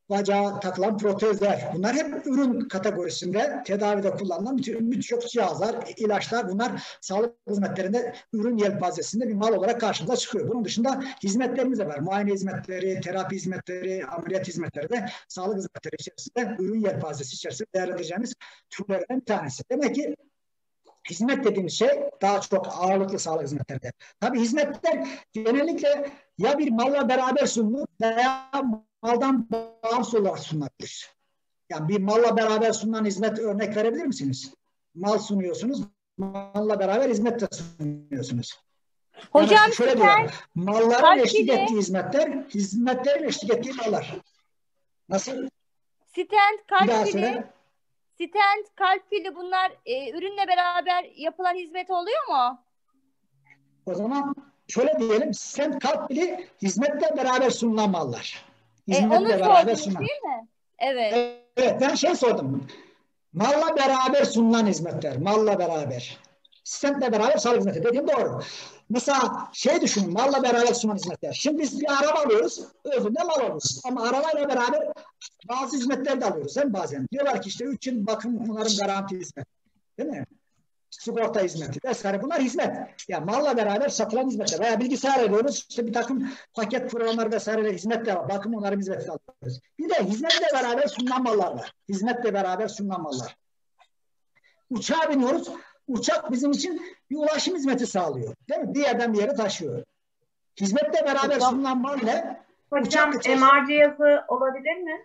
bacağa takılan protezler. Bunlar hep ürün kategorisinde tedavide kullanılan birçok cihazlar, ilaçlar. Bunlar sağlık hizmetlerinde ürün yelpazesinde bir mal olarak karşımıza çıkıyor. Bunun dışında hizmetlerimiz de var. Muayene hizmetleri, terapi hizmetleri, ameliyat hizmetleri de sağlık hizmetleri içerisinde ürün yelpazesi içerisinde değerlendireceğimiz türlerden bir tanesi. Demek ki hizmet dediğimiz şey daha çok ağırlıklı sağlık hizmetlerinde. Tabii hizmetler genellikle ya bir malla beraber sunulur veya maldan bağımsız olarak sunulabilir. Yani bir malla beraber sunulan hizmet örnek verebilir misiniz? Mal sunuyorsunuz, malla beraber hizmet de sunuyorsunuz. Hocam yani şöyle sen, diyorlar, malların eşlik gibi, ettiği hizmetler, hizmetlerin eşlik ettiği mallar. Nasıl? Stent, kalp Bir daha pili, söyle. stent, kalp pili bunlar e, ürünle beraber yapılan hizmet oluyor mu? O zaman şöyle diyelim, stent, kalp pili hizmetle beraber sunulan mallar. E, onu sordunuz değil mi? Evet. Evet, ben şey sordum. Malla beraber sunulan hizmetler, malla beraber. Stentle beraber sağlık hizmeti dediğim doğru. Mesela şey düşünün, malla beraber sunulan hizmetler. Şimdi biz bir araba alıyoruz, özünde mal alıyoruz. Ama arabayla beraber bazı hizmetler de alıyoruz hem bazen. Diyorlar ki işte üç yıl bakım bunların garanti hizmeti. Değil mi? Sigorta hizmeti vesaire. Bunlar hizmet. Ya malla beraber satılan hizmetler. Veya bilgisayar alıyoruz. İşte bir takım paket programlar vesaire hizmetler var. Bakım onların hizmeti alıyoruz. Bir de hizmetle beraber sunulan mallar var. Hizmetle beraber sunulan mallar. Uçağa biniyoruz. Uçak bizim için bir ulaşım hizmeti sağlıyor. Değil mi? Bir yerden bir yere taşıyor. Hizmetle beraber hocam, sunulan mal ne? Hocam M R cihazı olabilir mi?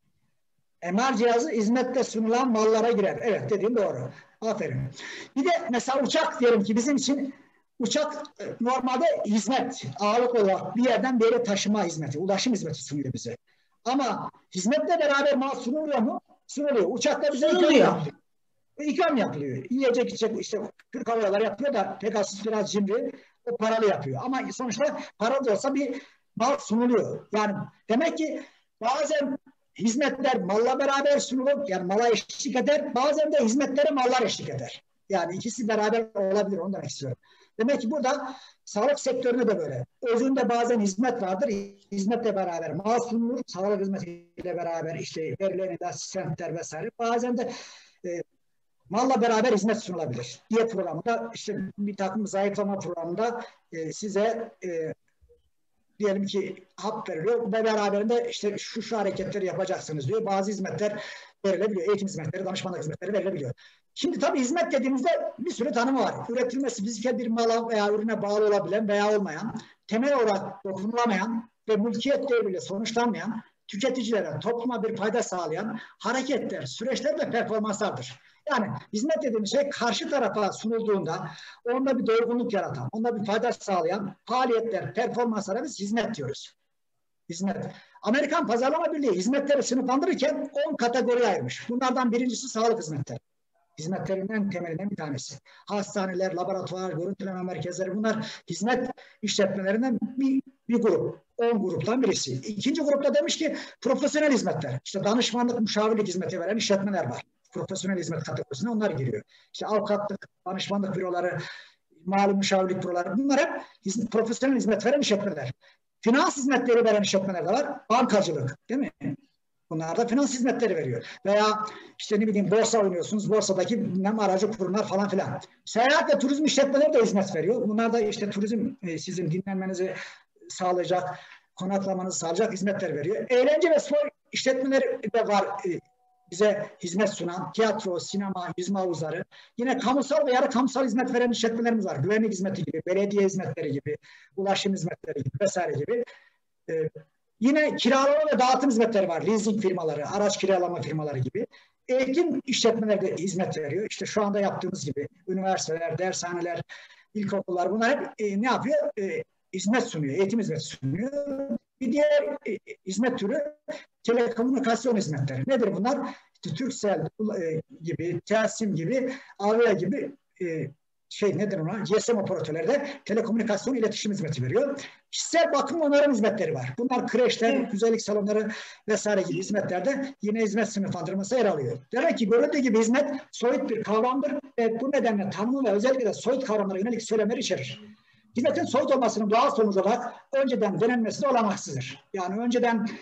M R cihazı hizmetle sunulan mallara girer. Evet, dediğin doğru. Aferin. Bir de mesela uçak diyelim ki bizim için uçak normalde hizmet, ağırlık olarak bir yerden bir yere taşıma hizmeti, ulaşım hizmeti sunuyor bize. Ama hizmetle beraber mal sunuluyor mu? Sunuluyor. Uçakta bize ikram yapılıyor. İkram yapılıyor. Yiyecek içecek işte Türk Hava Yolları yapıyor da Pegasus biraz cimri, o paralı yapıyor. Ama sonuçta paralı da olsa bir mal sunuluyor. Yani demek ki bazen hizmetler malla beraber sunulur, yani mala eşlik eder. Bazen de hizmetlere mallar eşlik eder. Yani ikisi beraber olabilir, onu demek istiyorum. Demek ki burada sağlık sektöründe de böyle. Özünde bazen hizmet vardır, hizmetle beraber mal sunulur, sağlık hizmetiyle beraber işte verilen asistentler vesaire. Bazen de e, malla beraber hizmet sunulabilir. Diye programda işte bir takım zayıflama programında e, size e, diyelim ki hap veriliyor ve beraberinde işte şu şu hareketleri yapacaksınız diyor. Bazı hizmetler verilebiliyor. Eğitim hizmetleri, danışmanlık hizmetleri verilebiliyor. Şimdi tabii hizmet dediğimizde bir sürü tanımı var. Üretilmesi fizike bir mala veya ürüne bağlı olabilen veya olmayan, temel olarak dokunulamayan ve mülkiyet devriyle sonuçlanmayan, tüketicilere, topluma bir fayda sağlayan hareketler, süreçler ve performanslardır. Yani hizmet dediğimiz şey karşı tarafa sunulduğunda onda bir doygunluk yaratan, onda bir fayda sağlayan faaliyetler, performanslara biz hizmet diyoruz. Hizmet. Amerikan Pazarlama Birliği hizmetleri sınıflandırırken on kategori ayırmış. Bunlardan birincisi sağlık hizmetleri. Hizmetlerin en temelinden bir tanesi. Hastaneler, laboratuvar, görüntüleme merkezleri, bunlar hizmet işletmelerinden bir, bir grup. on gruptan birisi. İkinci grupta demiş ki profesyonel hizmetler. İşte danışmanlık, müşavirlik hizmeti veren işletmeler var. Profesyonel hizmet kategorisine onlar giriyor. İşte avukatlık, danışmanlık büroları, mali müşavirlik büroları, bunlar hep hizmet, profesyonel hizmet veren işletmeler. Finans hizmetleri veren işletmeler de var. Bankacılık, değil mi? Bunlar da finans hizmetleri veriyor. Veya işte ne bileyim borsa oynuyorsunuz, borsadaki bilmem aracı kurumlar falan filan. Seyahat ve turizm işletmeleri de hizmet veriyor. Bunlar da işte turizm e, sizin dinlenmenizi sağlayacak, konaklamanızı sağlayacak hizmetler veriyor. Eğlence ve spor işletmeleri de var e, bize hizmet sunan, tiyatro, sinema, yüzme havuzları. Yine kamusal ve yarı kamusal hizmet veren işletmelerimiz var. Güvenlik hizmeti gibi, belediye hizmetleri gibi, ulaşım hizmetleri gibi vesaire gibi. Ee, yine kiralama ve dağıtım hizmetleri var. Leasing firmaları, araç kiralama firmaları gibi. Eğitim işletmeleri de hizmet veriyor. İşte şu anda yaptığımız gibi üniversiteler, dershaneler, ilkokullar, bunlar hep e, ne yapıyor? E, hizmet sunuyor, eğitim hizmeti sunuyor. Bir diğer e, hizmet türü telekomünikasyon hizmetleri. Nedir bunlar? İşte Turkcell e, gibi, Telsim gibi, Avia gibi e, şey nedir ona? G S M operatörleri de telekomünikasyon iletişim hizmeti veriyor. Kişisel bakım onarım hizmetleri var. Bunlar kreşler, güzellik salonları vesaire gibi hizmetlerde yine hizmet sınıflandırması yer alıyor. Demek ki görüldüğü gibi hizmet soyut bir kavramdır ve bu nedenle tanımı ve özellikle de soyut kavramlara yönelik söylemler içerir. Hizmetin soyut olmasının doğal sonucu olarak önceden denenmesi de olamaksızdır. Yani önceden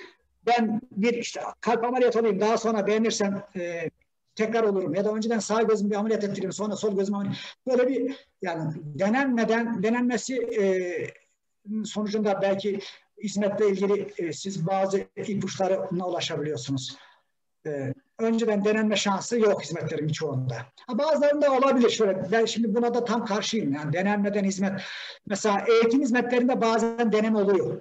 ben bir işte kalp ameliyatı olayım, daha sonra beğenirsem e, tekrar olurum ya da önceden sağ gözümü bir ameliyat ettireyim, sonra sol gözümü ameliyat. Böyle bir yani denenmeden denenmesi e, sonucunda belki hizmetle ilgili e, siz bazı ipuçlarına ulaşabiliyorsunuz. E, önceden denenme şansı yok hizmetlerin birçoğunda. Ha, bazılarında olabilir şöyle. Ben şimdi buna da tam karşıyım. Yani denenmeden hizmet. Mesela eğitim hizmetlerinde bazen deneme oluyor.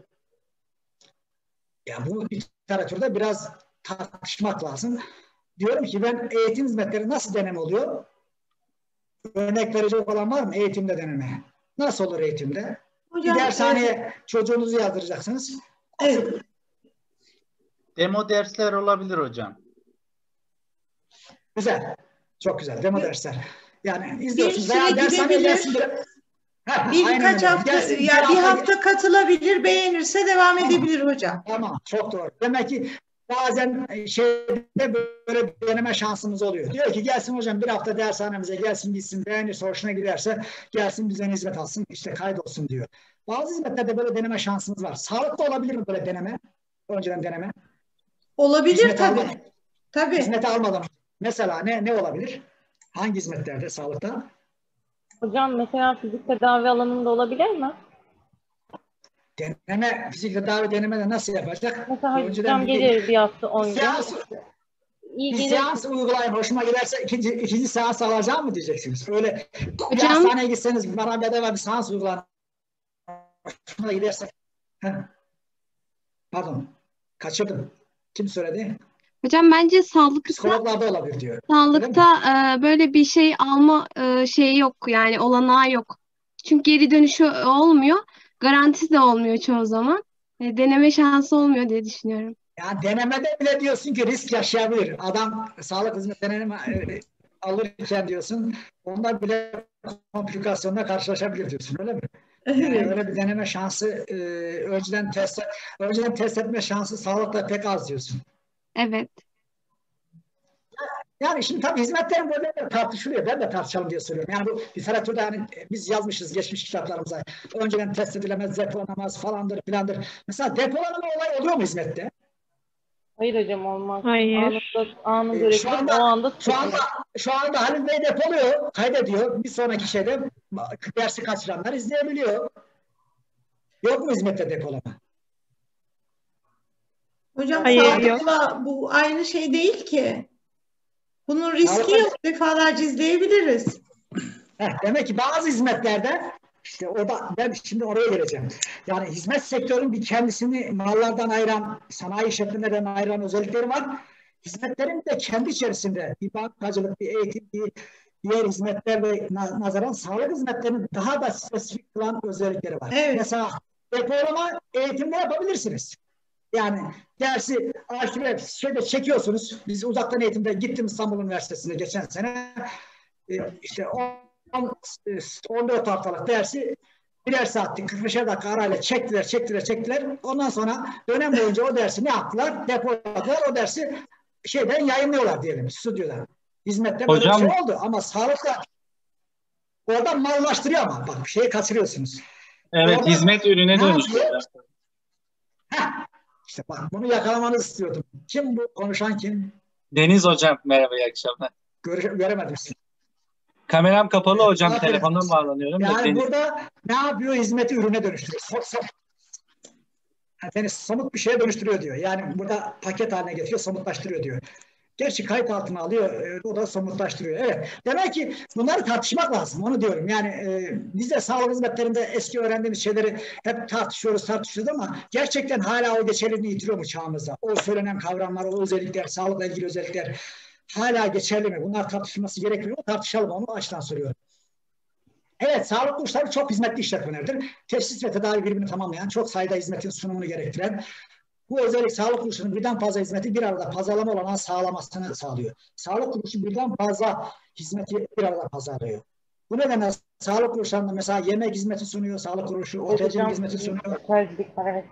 Yani bu literatürde biraz tartışmak lazım. Diyorum ki ben eğitim hizmetleri nasıl deneme oluyor? Örnek verecek olan var mı eğitimde deneme? Nasıl olur eğitimde? Hocam, bir dershaneye evet. çocuğunuzu yazdıracaksınız. Evet. Demo dersler olabilir hocam. Güzel. Çok güzel. Demo dersler. Yani Bir izliyorsunuz. süre Veya dershaneye gidebilir. gelsin bir... Ha, Bir aynen birkaç öyle. hafta Gelsin, ya bir hafta- hafta katılabilir, beğenirse devam Tamam. edebilir hocam. Tamam. Çok doğru. Demek ki bazen şeyde böyle deneme şansımız oluyor. Diyor ki gelsin hocam bir hafta dershanemize gelsin gitsin, beğenirse hoşuna giderse gelsin bizden hizmet alsın, işte kaydolsun diyor. Bazı hizmetlerde böyle deneme şansımız var. Sağlıkta olabilir mi böyle deneme? Önceden deneme. Olabilir Hizmet tabii. almadan. Tabii. Hizmeti almadan. Mesela ne ne olabilir? Hangi hizmetlerde sağlıkta? Hocam mesela fizik tedavi alanında olabilir mi? Deneme, fizik tedavi denemede nasıl yapacak? Mesela Önceden hocam bir- gelir bir hafta on gün. Seans, İyi bir gelir. seans uygulayın, hoşuma giderse ikinci, ikinci seans alacağım mı diyeceksiniz? Öyle bir Hocam- hastaneye gitseniz bana bedava bir seans uygulayın. Hoşuma giderse. Heh. Pardon. Kaçırdım. Kim söyledi? Hocam bence sağlıkta Psikologlarda olabilir diyor. sağlıkta e, böyle bir şey alma e, şeyi yok yani olanağı yok. Çünkü geri dönüşü olmuyor. Garantisi de olmuyor çoğu zaman. E, deneme şansı olmuyor diye düşünüyorum. Yani denemede bile diyorsun ki risk yaşayabilir. Adam sağlık hizmetlerini e, alırken diyorsun ondan bile komplikasyonla karşılaşabilir diyorsun öyle mi? Yani Evet. öyle bir deneme şansı e, önceden test önceden test etme şansı sağlıkta pek az diyorsun. Evet. Yani şimdi tabii hizmetlerin böyle tartışılıyor. Ben de tartışalım diye söylüyorum. Yani bu literatürde hani biz yazmışız geçmiş kitaplarımıza. Önceden test edilemez, depolanamaz falandır filandır. Mesela depolanma olayı oluyor mu hizmette? Hayır hocam olmaz. Hayır. Anında, anı Ee, görebilip şu anda- o anda Şu anda şu anda Halil Bey depoluyor, kaydediyor. Bir sonraki şeyde dersi kaçıranlar izleyebiliyor. Yok mu hizmette depolama? Hocam Hayır, sağlıkla bu aynı şey değil ki. Bunun riski Sağlıkla- yok. Defalarca izleyebiliriz. Heh, demek ki bazı hizmetlerde işte o da ben şimdi oraya geleceğim. Yani hizmet sektörünün bir kendisini mallardan ayıran, sanayi işletmelerden ayıran özellikleri var. Hizmetlerin de kendi içerisinde bir bankacılık, bir eğitim, bir diğer hizmetlerle nazaran sağlık hizmetlerinin daha da spesifik kılan özellikleri var. Evet. Mesela depolama eğitimde yapabilirsiniz. Yani dersi arşive şeyde çekiyorsunuz. Biz uzaktan eğitimde gittim İstanbul Üniversitesi'ne geçen sene. E, işte on dört haftalık dersi birer saatlik kırk beşer dakika arayla çektiler, çektiler, çektiler. Ondan sonra dönem boyunca o dersi ne yaptılar? Depoladılar. O dersi şeyden yayınlıyorlar diyelim, stüdyodan. Hizmette böyle Hocam- bir şey oldu. Ama sağlıkla oradan mallaştırıyor ama. Bak bir şeyi kaçırıyorsunuz. Evet, Orada hizmet ürüne ne dönüştürüyor. yapıyor? Heh, işte bak bunu yakalamanızı istiyordum. Kim bu? Konuşan kim? Deniz hocam, merhaba, iyi akşamlar. Göre, göremedim sizi. Kameram kapalı hocam, Aferin. telefondan bağlanıyorum da Yani Deniz. burada ne yapıyor? Hizmeti ürüne dönüştürüyor. So, so. Yani somut bir şeye dönüştürüyor diyor. Yani burada paket haline getiriyor, somutlaştırıyor diyor. Gerçi kayıt altına alıyor, e, o da somutlaştırıyor. Evet. Demek ki bunları tartışmak lazım. Onu diyorum. Yani e, biz de sağlık hizmetlerinde eski öğrendiğimiz şeyleri hep tartışıyoruz, tartışıyoruz ama gerçekten hala o geçerliliğini yitiriyor mu çağımızda? O söylenen kavramlar, o özellikler, sağlıkla ilgili özellikler hala geçerli mi? Bunlar tartışılması gerekmiyor. Tartışalım onu baştan soruyorum. Evet, sağlık kuruluşları çok hizmetli işletmelerdir. Teşhis ve tedavi birbirini tamamlayan, çok sayıda hizmetin sunumunu gerektiren, bu özellik sağlık kuruluşunun birden fazla hizmeti bir arada pazarlama olanağı sağlamasını sağlıyor. Sağlık kuruluşu birden fazla hizmeti bir arada pazarlıyor. Bu nedenle sağlık kuruluşlarında mesela yemek hizmeti sunuyor, sağlık kuruluşu otelcilik hizmeti sunuyor. Evet.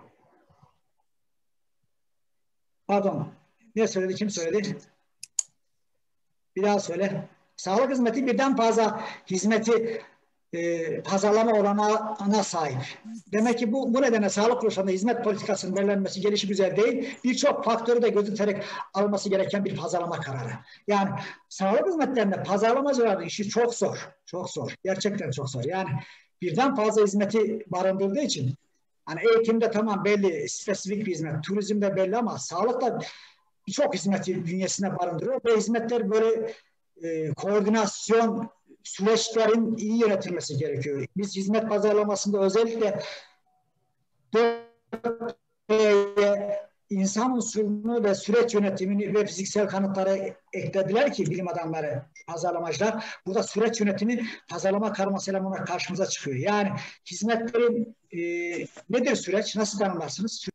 Pardon, ne söyledi, kim söyledi? Bir daha söyle. Sağlık hizmeti birden fazla hizmeti e, pazarlama olanağına sahip. Demek ki bu, bu nedenle sağlık kuruluşlarında hizmet politikasının belirlenmesi gelişi güzel değil. Birçok faktörü de gözeterek alınması gereken bir pazarlama kararı. Yani sağlık hizmetlerinde pazarlamacıların işi çok zor. Çok zor. Gerçekten çok zor. Yani birden fazla hizmeti barındırdığı için hani eğitimde tamam belli, spesifik bir hizmet, turizmde belli ama sağlıkta birçok hizmeti bünyesine barındırıyor. Ve hizmetler böyle e, koordinasyon süreçlerin iyi yönetilmesi gerekiyor. Biz hizmet pazarlamasında özellikle insan unsurunu ve süreç yönetimini ve fiziksel kanıtları eklediler ki bilim adamları, pazarlamacılar. Burada süreç yönetimi pazarlama karmasıyla buna karşımıza çıkıyor. Yani hizmetlerin e, nedir süreç? Nasıl tanımlarsınız?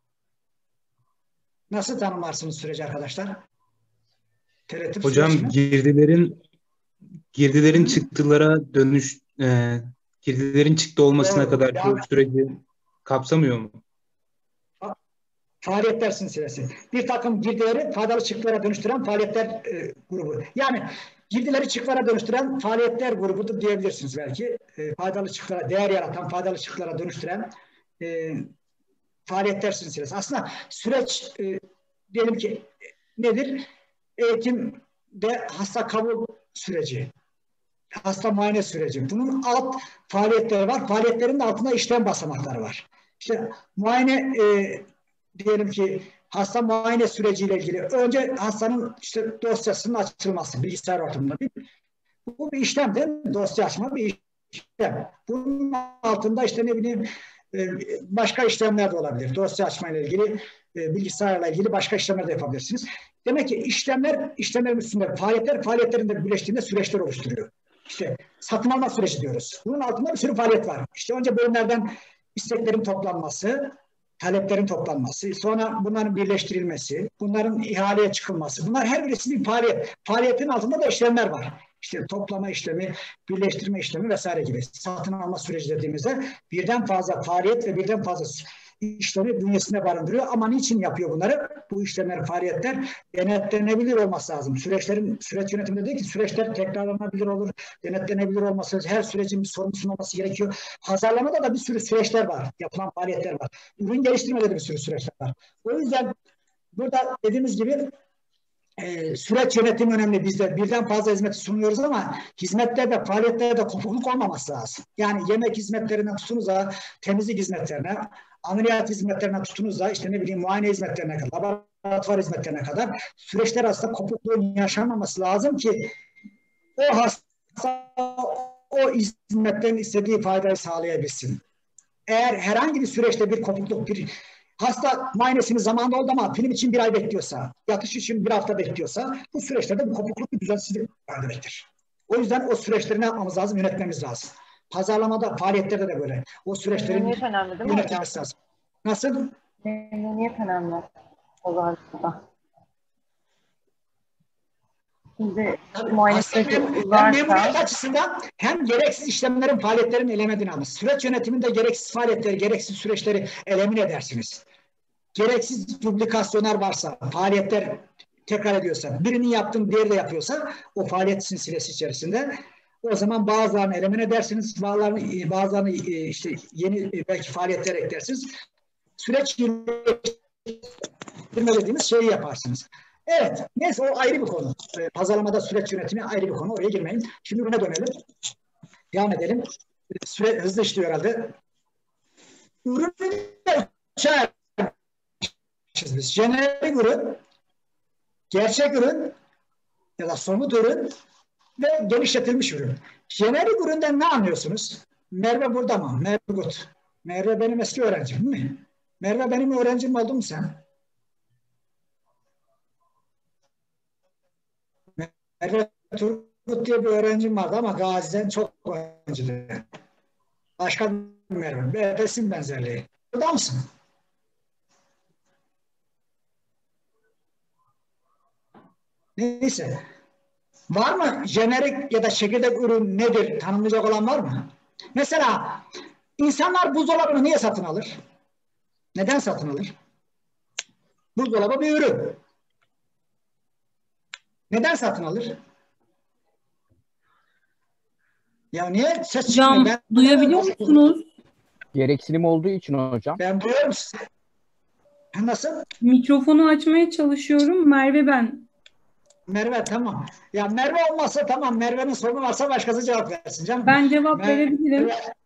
Nasıl tanımlarsınız süreci arkadaşlar? Tereddüt Hocam girdilerin girdilerin çıktılara dönüş e, girdilerin çıktı olmasına Doğru, kadar yani, bu süreci kapsamıyor mu? Faaliyetler silsilesi. Bir takım girdileri faydalı çıktılara dönüştüren faaliyetler e, grubu. Yani girdileri çıktılara dönüştüren faaliyetler grubu diyebilirsiniz belki. E, faydalı çıktılara, değer yaratan, faydalı çıktılara dönüştüren e, faaliyetler silsilesi. Aslında süreç e, diyelim ki nedir? Eğitimde hasta kabul süreci, hasta muayene süreci. Bunun alt faaliyetleri var. Faaliyetlerin de altında işlem basamakları var. İşte muayene e, diyelim ki hasta muayene süreciyle ilgili önce hastanın işte dosyasının açılması bilgisayar ortamında. Bir, bu bir işlem değil mi? Dosya açma bir işlem. Bunun altında işte ne bileyim başka işlemler de olabilir. Dosya açma ile ilgili, bilgisayarla ilgili başka işlemler de yapabilirsiniz. Demek ki işlemler, işlemlerin üstünde faaliyetler, faaliyetlerin de birleştiğinde süreçler oluşturuyor. İşte satın alma süreci diyoruz. Bunun altında bir sürü faaliyet var. İşte önce bölümlerden isteklerin toplanması, taleplerin toplanması, sonra bunların birleştirilmesi, bunların ihaleye çıkılması. Bunlar her birisi bir faaliyet. Faaliyetin altında da işlemler var. İşte toplama işlemi, birleştirme işlemi vesaire gibi. Satın alma süreci dediğimizde birden fazla faaliyet ve birden fazla işlemi bünyesinde barındırıyor. Ama niçin yapıyor bunları? Bu işlemler, faaliyetler denetlenebilir olması lazım. Süreçlerin, süreç yönetiminde değil ki süreçler tekrarlanabilir olur, denetlenebilir olması lazım. Her sürecin bir sorumlusunun olması gerekiyor. Pazarlamada da bir sürü süreçler var. Yapılan faaliyetler var. Ürün geliştirmede de bir sürü süreçler var. O yüzden burada dediğimiz gibi e, süreç yönetimi önemli bizde. Birden fazla hizmeti sunuyoruz ama hizmetlerde, faaliyetlerde kopukluk olmaması lazım. Yani yemek hizmetlerinden tutunuz da temizlik hizmetlerine, ameliyat hizmetlerine tutunuz da işte ne bileyim muayene hizmetlerine kadar, laboratuvar hizmetlerine kadar süreçler arasında kopukluğun yaşanmaması lazım ki o hasta o hizmetlerin istediği faydayı sağlayabilsin. Eğer herhangi bir süreçte bir kopukluk, bir hasta muayenesini zamanında oldu ama film için bir ay bekliyorsa, yatış için bir hafta bekliyorsa bu süreçlerde bir kopukluk, bir düzensizlik var demektir. O yüzden o süreçleri ne yapmamız lazım? Yönetmemiz lazım. Pazarlamada, faaliyetlerde de böyle. O süreçlerin yönetilmesi lazım. Nasıl? Memnuniyet önemli. O zaman Şimdi muayenesi varsa... Memnuniyet açısından hem gereksiz işlemlerin, faaliyetlerin elemediğini almış. Süreç yönetiminde gereksiz faaliyetleri, gereksiz süreçleri elemin edersiniz. Gereksiz duplikasyonlar varsa, faaliyetler tekrar ediyorsa, birinin yaptığını diğeri de yapıyorsa o faaliyet silsilesi içerisinde o zaman bazılarını elemin edersiniz, bazılarını, bazılarını işte yeni belki faaliyetler eklersiniz. Süreç yönetiminde dediğimiz şeyi yaparsınız. Evet, neyse o ayrı bir konu. Pazarlamada süreç yönetimi ayrı bir konu. Oraya girmeyin. Şimdi ürüne dönelim. Devam edelim. Süre hızlı işliyor herhalde. Ürünü biz. Jenerik ürün, gerçek ürün ya da somut ürün ve genişletilmiş ürün. Jenerik üründen ne anlıyorsunuz? Merve burada mı? Merve Gut. Merve benim eski öğrencim değil mi? Merve benim öğrencim oldun mu sen? Merve Turgut diye bir öğrencim vardı ama Gazi'den çok öğrenciydi. Başka bir Merve. Resim benzerliği. Burada mısın? Neyse. Var mı jenerik ya da çekirdek ürün nedir? Tanımlayacak olan var mı? Mesela insanlar buzdolabını niye satın alır? Neden satın alır? Buzdolabı bir ürün. Neden satın alır? Ya niye ses Hocam ben, duyabiliyor musunuz? Gereksinim olduğu için hocam. Duyabiliyor musunuz? Gereksinim olduğu için hocam. Ben duyuyorum sizi. Nasıl? Mikrofonu açmaya çalışıyorum. Merve ben. Merve tamam. Ya Merve olmazsa tamam. Merve'nin sorunu varsa başkası cevap versin canım. Ben cevap Merve, verebilirim.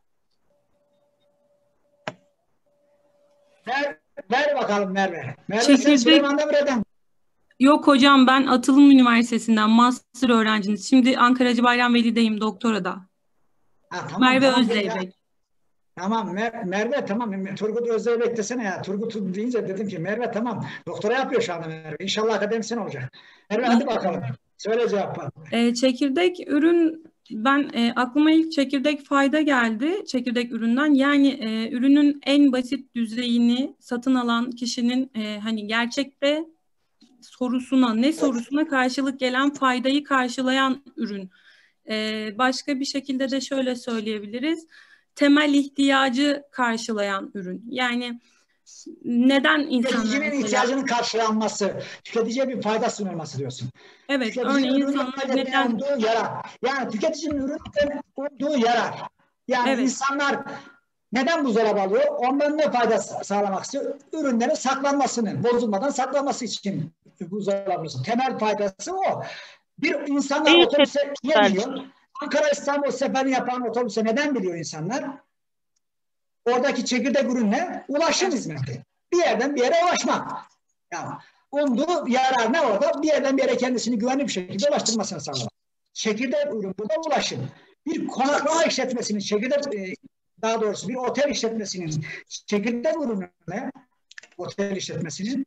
Ver, ver bakalım Merve. Merve Çekirdek- sen Süleyman Demirel'den. Yok hocam, ben Atılım Üniversitesi'nden master öğrenciniz. Şimdi Ankara Hacı Bayram Veli'deyim, doktorada. Ha, tamam, Merve tamam, Özdeybek. Tamam Mer Merve tamam. Turgut Özdeybek desene ya. Turgut deyince dedim ki Merve tamam. Doktora yapıyor şu anda Merve. İnşallah akademisyen olacak. Merve hadi bakalım. Söyle cevap. E, çekirdek ürün, ben e, aklıma ilk çekirdek fayda geldi. Çekirdek üründen. Yani e, ürünün en basit düzeyini satın alan kişinin e, hani gerçekte sorusuna, ne sorusuna karşılık gelen faydayı karşılayan ürün. E, başka bir şekilde de şöyle söyleyebiliriz. Temel ihtiyacı karşılayan ürün. Yani neden insanlar Tüketicinin mesela... ihtiyacının karşılanması, tüketiciye bir fayda sunulması diyorsun. Evet, Tüketicinin örneğin ürünün insanlar neden... umduğu yarar. Yani tüketicinin ürünün umduğu yarar. Yani Evet. insanlar neden buzdolabı alıyor? Ondan ne fayda sağlamak istiyor? Ürünlerin saklanmasını, bozulmadan saklanması için buzdolabının temel faydası o. Bir insanlar İyi otobüse niye tercih. biniyor? Ankara İstanbul seferini yapan otobüse neden biliyor insanlar? Oradaki çekirdek ürün ne? Ulaşım hizmeti. Bir yerden bir yere ulaşmak. Yani umduğu yarar ne orada? Bir yerden bir yere kendisini güvenli bir şekilde ulaştırmasını sağlamak. Çekirdek ürün burada ulaşım. Bir konaklama işletmesinin çekirdek, e, daha doğrusu bir otel işletmesinin çekirdek ürünü ne? Otel işletmesinin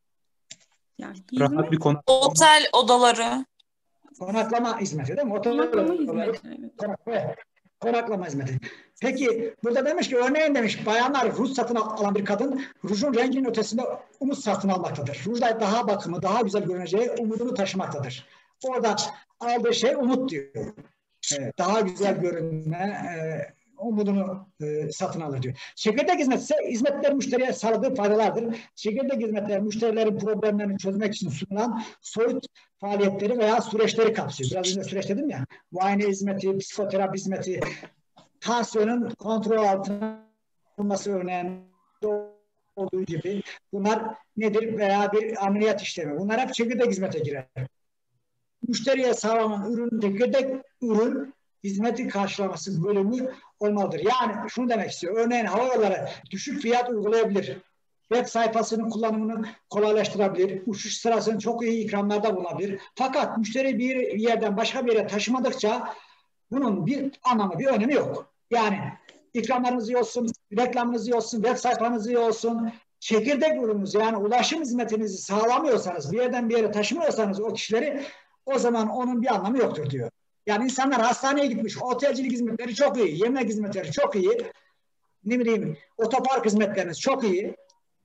Yani Rahat bir konu. Otel odaları. konaklama hizmeti değil mi? Otel konaklama odaları, hizmeti. Evet. konak- konaklama hizmeti. Peki burada demiş ki örneğin demiş bayanlar ruj satın alan bir kadın rujun renginin ötesinde umut satın almaktadır. Rujda daha bakımı, daha güzel görüneceği umudunu taşımaktadır. Orada aldığı şey umut diyor. Ee, daha güzel görünme e, umudunu e, satın alır diyor. Çekirdek hizmet ise hizmetler müşteriye sağladığı faydalardır. Çekirdek hizmetler müşterilerin problemlerini çözmek için sunulan soyut faaliyetleri veya süreçleri kapsıyor. Biraz önce süreç dedim ya. Muayene hizmeti, psikoterapi hizmeti, tansiyonun kontrol altına alınması örneğin olduğu gibi bunlar nedir veya bir ameliyat işlemi. Bunlar hep çekirdek hizmete girer. Müşteriye sağlanan ürün, çekirdek ürün hizmeti karşılaması bölümü olmalıdır. Yani şunu demek istiyor. Örneğin havayolları düşük fiyat uygulayabilir. Web sayfasının kullanımını kolaylaştırabilir. Uçuş sırasında çok iyi ikramlarda bulunabilir. Fakat müşteri bir yerden başka bir yere taşımadıkça bunun bir anlamı, bir önemi yok. Yani ikramlarınız iyi olsun, reklamınız iyi olsun, web sayfanız iyi olsun, çekirdek ürününüz yani ulaşım hizmetinizi sağlamıyorsanız, bir yerden bir yere taşımıyorsanız o kişileri o zaman onun bir anlamı yoktur diyor. Yani insanlar hastaneye gitmiş, otelcilik hizmetleri çok iyi, yemek hizmetleri çok iyi, ne bileyim otopark hizmetleriniz çok iyi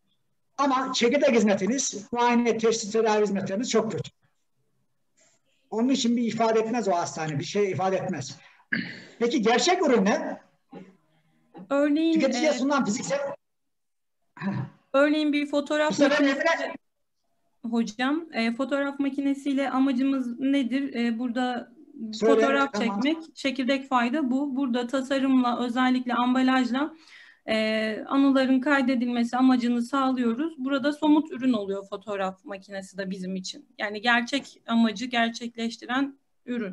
ama çekirdek hizmetiniz, muayene, teşhis, tedavi hizmetleriniz çok kötü. Onun için bir ifade etmez o hastane, bir şey ifade etmez. Peki gerçek ürün ne? Örneğin Tüketiciye e, sunulan fiziksel... örneğin bir fotoğraf Bu sefer makinesi Emre- hocam, e, fotoğraf makinesiyle amacımız nedir? E, burada Söyle, fotoğraf tamam. çekmek, çekirdek fayda bu. Burada tasarımla, özellikle ambalajla e, anıların kaydedilmesi amacını sağlıyoruz. Burada somut ürün oluyor fotoğraf makinesi de bizim için. Yani gerçek amacı gerçekleştiren ürün.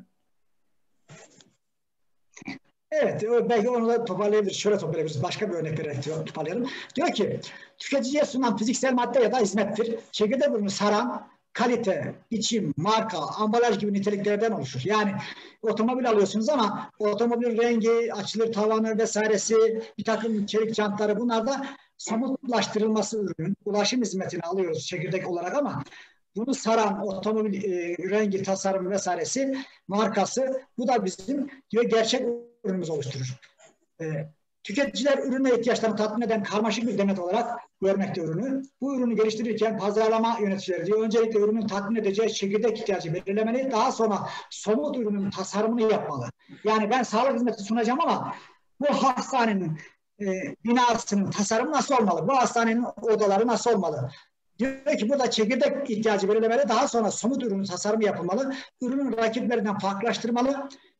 Evet, belki onu da toparlayabiliriz. Şöyle toparlayabiliriz. Başka bir örnek vererek toparlayalım. Diyor ki, tüketiciye sunulan fiziksel madde ya da hizmettir. Çekirdek ürünü saran kalite, biçim, marka, ambalaj gibi niteliklerden oluşur. Yani otomobil alıyorsunuz ama otomobilin rengi, açılır tavanı vesairesi, bir takım çelik jantları bunlar da somutlaştırılması ürünün. Ulaşım hizmetini alıyoruz çekirdek olarak ama bunu saran otomobil e, rengi, tasarımı vesairesi, markası bu da bizim diyor gerçek ürünümüz oluşturur. E, tüketiciler ürün ve ihtiyaçlarını tatmin eden karmaşık bir demet olarak görmekte ürünü. Bu ürünü geliştirirken pazarlama yöneticileri diyor öncelikle ürünün tatmin edeceği çekirdek ihtiyacı belirlemeli. Daha sonra somut ürünün tasarımını yapmalı. Yani ben sağlık hizmeti sunacağım ama bu hastanenin e, binasının tasarımı nasıl olmalı? Bu hastanenin odaları nasıl olmalı? Diyor ki burada çekirdek ihtiyacı belirlemeli, daha sonra somut ürünün tasarımı yapılmalı, ürünün rakiplerinden farklılaştırmalı,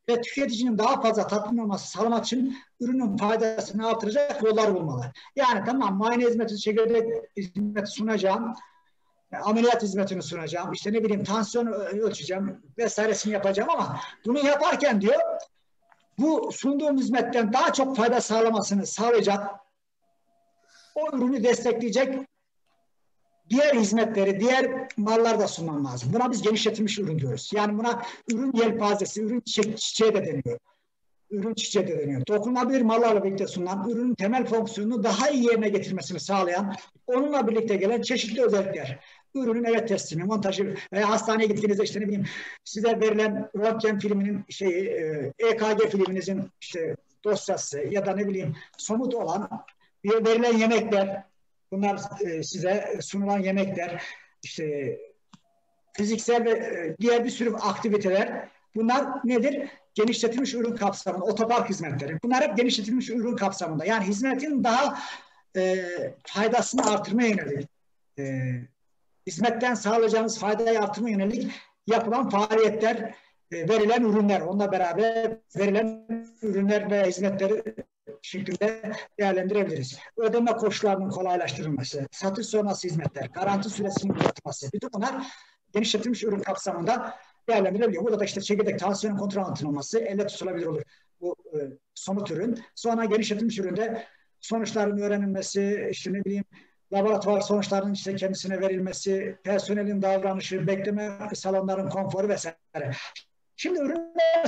ve tüketicinin daha fazla tatmin olması sağlamak için ürünün faydasını artıracak yollar bulmalı. Yani tamam, muayene hizmeti, çekirdek hizmeti sunacağım, ameliyat hizmetini sunacağım, işte ne bileyim tansiyonu ölçeceğim vesairesini yapacağım ama bunu yaparken diyor, bu sunduğum hizmetten daha çok fayda sağlamasını sağlayacak, o ürünü destekleyecek diğer hizmetleri, diğer mallar da sunmam lazım. Buna biz genişletilmiş ürün diyoruz. Yani buna ürün yelpazesi, ürün çiçek, çiçeği de deniyor. Ürün çiçeği de deniyor. Dokunulabilir mallarla birlikte sunulan, ürünün temel fonksiyonunu daha iyi yerine getirmesini sağlayan, onunla birlikte gelen çeşitli özellikler. Ürünün evet teslimi, montajı veya hastaneye gittiğinizde işte ne bileyim size verilen röntgen filminin şeyi, E K G filminizin işte dosyası ya da ne bileyim somut olan bir verilen yemekler, bunlar e, size sunulan yemekler, işte fiziksel ve e, diğer bir sürü aktiviteler, bunlar nedir? Genişletilmiş ürün kapsamında, otopark hizmetleri. Bunlar hep genişletilmiş ürün kapsamında. Yani hizmetin daha e, faydasını artırmaya yönelik, e, hizmetten sağlayacağınız faydayı artırmaya yönelik yapılan faaliyetler, e, verilen ürünler, onunla beraber verilen ürünler ve hizmetleri şeklinde değerlendirebiliriz. Ödeme koşullarının kolaylaştırılması, satış sonrası hizmetler, garanti süresinin uzatılması, bütün bunlar genişletilmiş ürün kapsamında değerlendirebiliyor. Burada da işte çekirdek tansiyon kontrol altına olması, elle tutulabilir olur bu e, somut ürün. Sonra genişletilmiş üründe sonuçların öğrenilmesi, işte ne bileyim laboratuvar sonuçlarının işte kendisine verilmesi, personelin davranışı, bekleme salonların konforu vesaire. Şimdi ürünler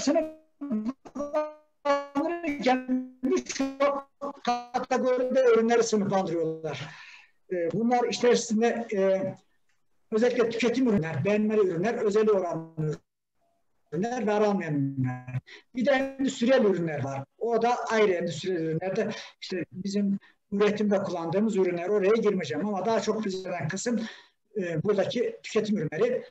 sınıflandırırken birçok kategoride ürünleri sınıflandırıyorlar. E, bunlar içerisinde e, özellikle tüketim ürünler, beğenmeli ürünler, özelliği oranlı ürünler ve aranmayan ürünler. Bir de endüstriyel ürünler var. O da ayrı endüstriyel ürünlerde işte bizim üretimde kullandığımız ürünler, oraya girmeyeceğim ama daha çok bize eden kısım e, buradaki tüketim ürünleri.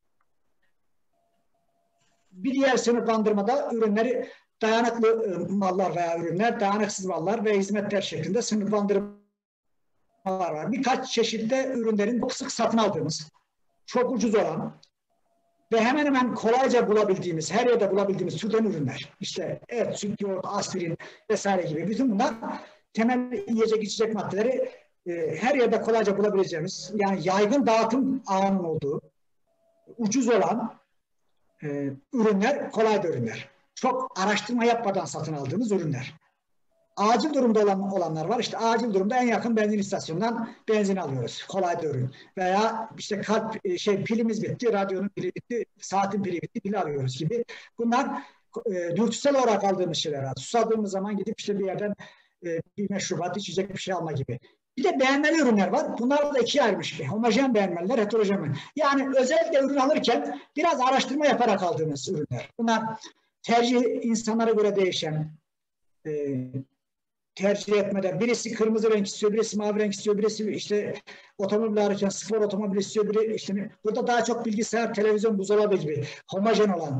Bir diğer sınıflandırmada ürünleri dayanıklı e, mallar veya ürünler, dayanıksız mallar ve hizmetler şeklinde sınıflandırmalar var. Birkaç çeşitte ürünlerin çok sık satın aldığımız, çok ucuz olan ve hemen hemen kolayca bulabildiğimiz, her yerde bulabildiğimiz türden ürünler. İşte et, süt, yoğurt, aspirin vesaire gibi. Bütün bunlar temel yiyecek, içecek maddeleri e, her yerde kolayca bulabileceğimiz, yani yaygın dağıtım ağının olduğu, ucuz olan e, ürünler, kolay da ürünler. Çok araştırma yapmadan satın aldığımız ürünler. Acil durumda olan, olanlar var. İşte acil durumda en yakın benzin istasyonundan benzin alıyoruz. Kolay da ürün. Veya işte kalp şey pilimiz bitti, radyonun pili bitti, saatin pili bitti, pili alıyoruz gibi. Bunlar e, dürtüsel olarak aldığımız şeyler. Susadığımız zaman gidip işte bir yerden e, bir meşrubat, içecek bir şey alma gibi. Bir de beğenmeli ürünler var. Bunlar da ikiye ayrılmış. Homojen beğenmeliler, heterojen beğenmeliler. Yani özellikle ürün alırken biraz araştırma yaparak aldığımız ürünler. Bunlar tercih insanlara göre değişen, e, tercih etmeden, birisi kırmızı renk istiyor, birisi mavi renk istiyor, birisi işte otomobil alırken spor otomobil istiyor, biri işte burada daha çok bilgisayar, televizyon, buzdolabı gibi homojen olan,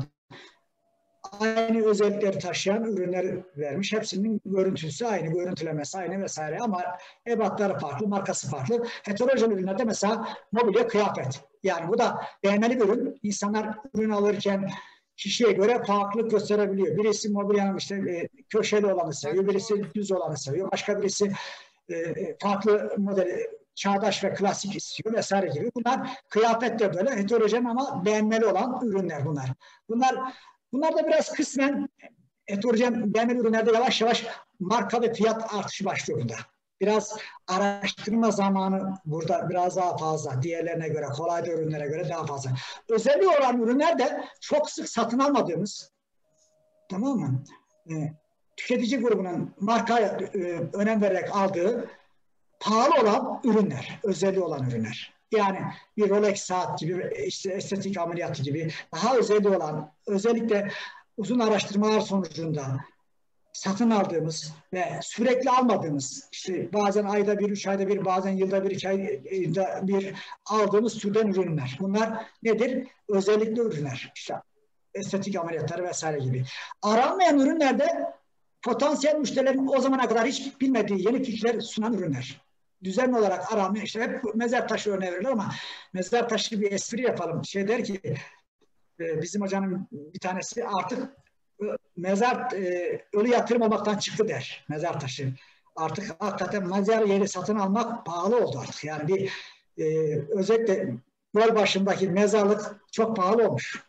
aynı özellikleri taşıyan ürünler vermiş. Hepsinin görüntüsü aynı, görüntülemesi aynı vesaire ama ebatları farklı, markası farklı. Heterojen ürünlerde mesela mobilya, kıyafet. Yani bu da beğenmeli bir ürün. İnsanlar ürün alırken kişiye göre farklılık gösterebiliyor. Birisi mobilyanın işte e, köşeli olanı seviyor, birisi düz olanı seviyor, başka birisi e, farklı modeli, çağdaş ve klasik istiyor vesaire gibi. Bunlar kıyafet de böyle heterojen ama beğenmeli olan ürünler bunlar. Bunlar bunlar da biraz kısmen heterojen beğenmeli ürünlerde yavaş yavaş marka ve fiyat artışı başlıyor bunda. Biraz araştırma zamanı burada biraz daha fazla. Diğerlerine göre, kolay da ürünlere göre daha fazla. Özelliği olan ürünler de çok sık satın almadığımız, tamam mı? E, tüketici grubunun markaya e, önem vererek aldığı pahalı olan ürünler, özelliği olan ürünler. Yani bir Rolex saat gibi, işte estetik ameliyatı gibi daha özelliği olan, özellikle uzun araştırmalar sonucunda satın aldığımız ve sürekli almadığımız, işte bazen ayda bir, üç ayda bir, bazen yılda bir, iki ayda bir aldığımız türden ürünler. Bunlar nedir? Özellikli ürünler. İşte estetik ameliyatları vesaire gibi. Aranmayan ürünlerde potansiyel müşterilerin o zamana kadar hiç bilmediği yeni fikirler sunan ürünler. Düzenli olarak aranmayan, işte hep mezar taşı örneği verilir ama mezar taşı bir espri yapalım. Şey der ki, bizim hocanın bir tanesi artık mezar e, ölü yatırım olmaktan çıktı der mezar taşı. Artık hakikaten mezar yeri satın almak pahalı oldu artık. Yani bir e, özellikle göl başındaki mezarlık çok pahalı olmuş.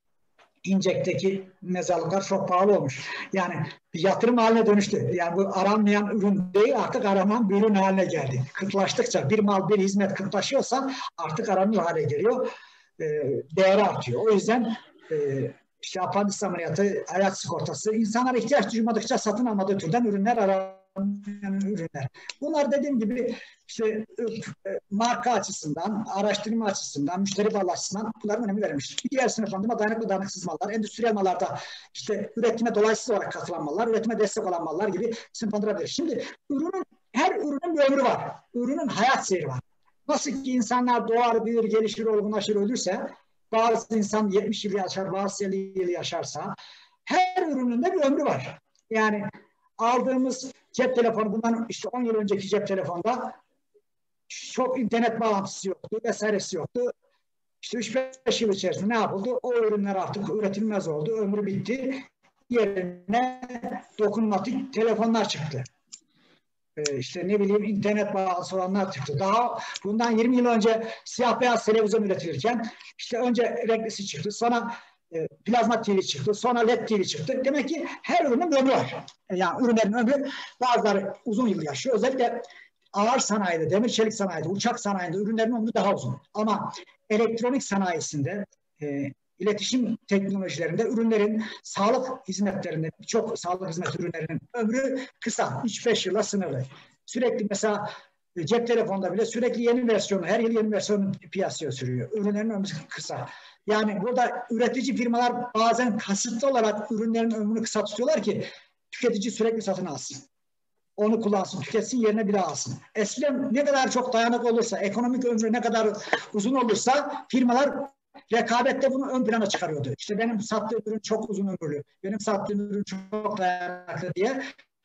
İncek'teki mezarlıklar çok pahalı olmuş. Yani bir yatırım haline dönüştü. Yani bu aranmayan ürün değil, artık aranan bir ürün haline geldi. Kıtlaştıkça bir mal, bir hizmet kıtlaşıyorsa artık aranıyor hale geliyor. E, değeri artıyor. O yüzden e, işte apandis ameliyatı, hayat sigortası, insanlar ihtiyaç duymadıkça satın almadığı türden ürünler aranmayan ürünler. Bunlar dediğim gibi işte marka açısından, araştırma açısından, müşteri bağlı açısından bunların önemi verilmiş. Bir diğer sınıflandırma dayanıklı dayanıksız mallar, endüstriyel mallarda işte üretime dolaysız olarak katılan mallar, üretime destek olan mallar gibi sınıflandırabilir. Şimdi ürünün, her ürünün bir ömrü var. Ürünün hayat seyri var. Nasıl ki insanlar doğar, büyür, gelişir, olgunlaşır, ölürse, bazı insan yetmiş yıl yaşar, bazı elli yıl yaşarsa, her ürünün de bir ömrü var. Yani aldığımız cep telefonu, bundan işte on yıl önceki cep telefonda çok internet bağlantısı yoktu, vesairesi yoktu. İşte üç beş yıl içerisinde ne yapıldı? O ürünler artık üretilmez oldu, ömrü bitti. Yerine dokunmatik telefonlar çıktı. Ee, işte ne bileyim internet bağlantısı olanlar çıktı. Daha bundan yirmi yıl önce siyah beyaz televizyon üretilirken işte önce renklisi çıktı, sonra e, plazma T V çıktı, sonra L E D T V çıktı. Demek ki her ürünün bir ömrü var. Yani ürünlerin ömrü, bazıları uzun yıl yaşıyor. Özellikle ağır sanayide, demir çelik sanayide, uçak sanayinde ürünlerin ömrü daha uzun. Ama elektronik sanayisinde, e, iletişim teknolojilerinde ürünlerin, sağlık hizmetlerinde, birçok sağlık hizmet ürünlerinin ömrü kısa, üç beş yıla sınırlı. Sürekli mesela cep telefonda bile sürekli yeni versiyonu, her yıl yeni versiyonu piyasaya sürüyor. Ürünlerin ömrü kısa. Yani burada üretici firmalar bazen kasıtlı olarak ürünlerin ömrünü kısa tutuyorlar ki tüketici sürekli satın alsın. Onu kullansın, tüketsin, yerine bir daha alsın. Eskiden ne kadar çok dayanıklı olursa, ekonomik ömrü ne kadar uzun olursa firmalar rekabette bunu ön plana çıkarıyordu. İşte benim sattığım ürün çok uzun ömürlü, benim sattığım ürün çok dayanıklı diye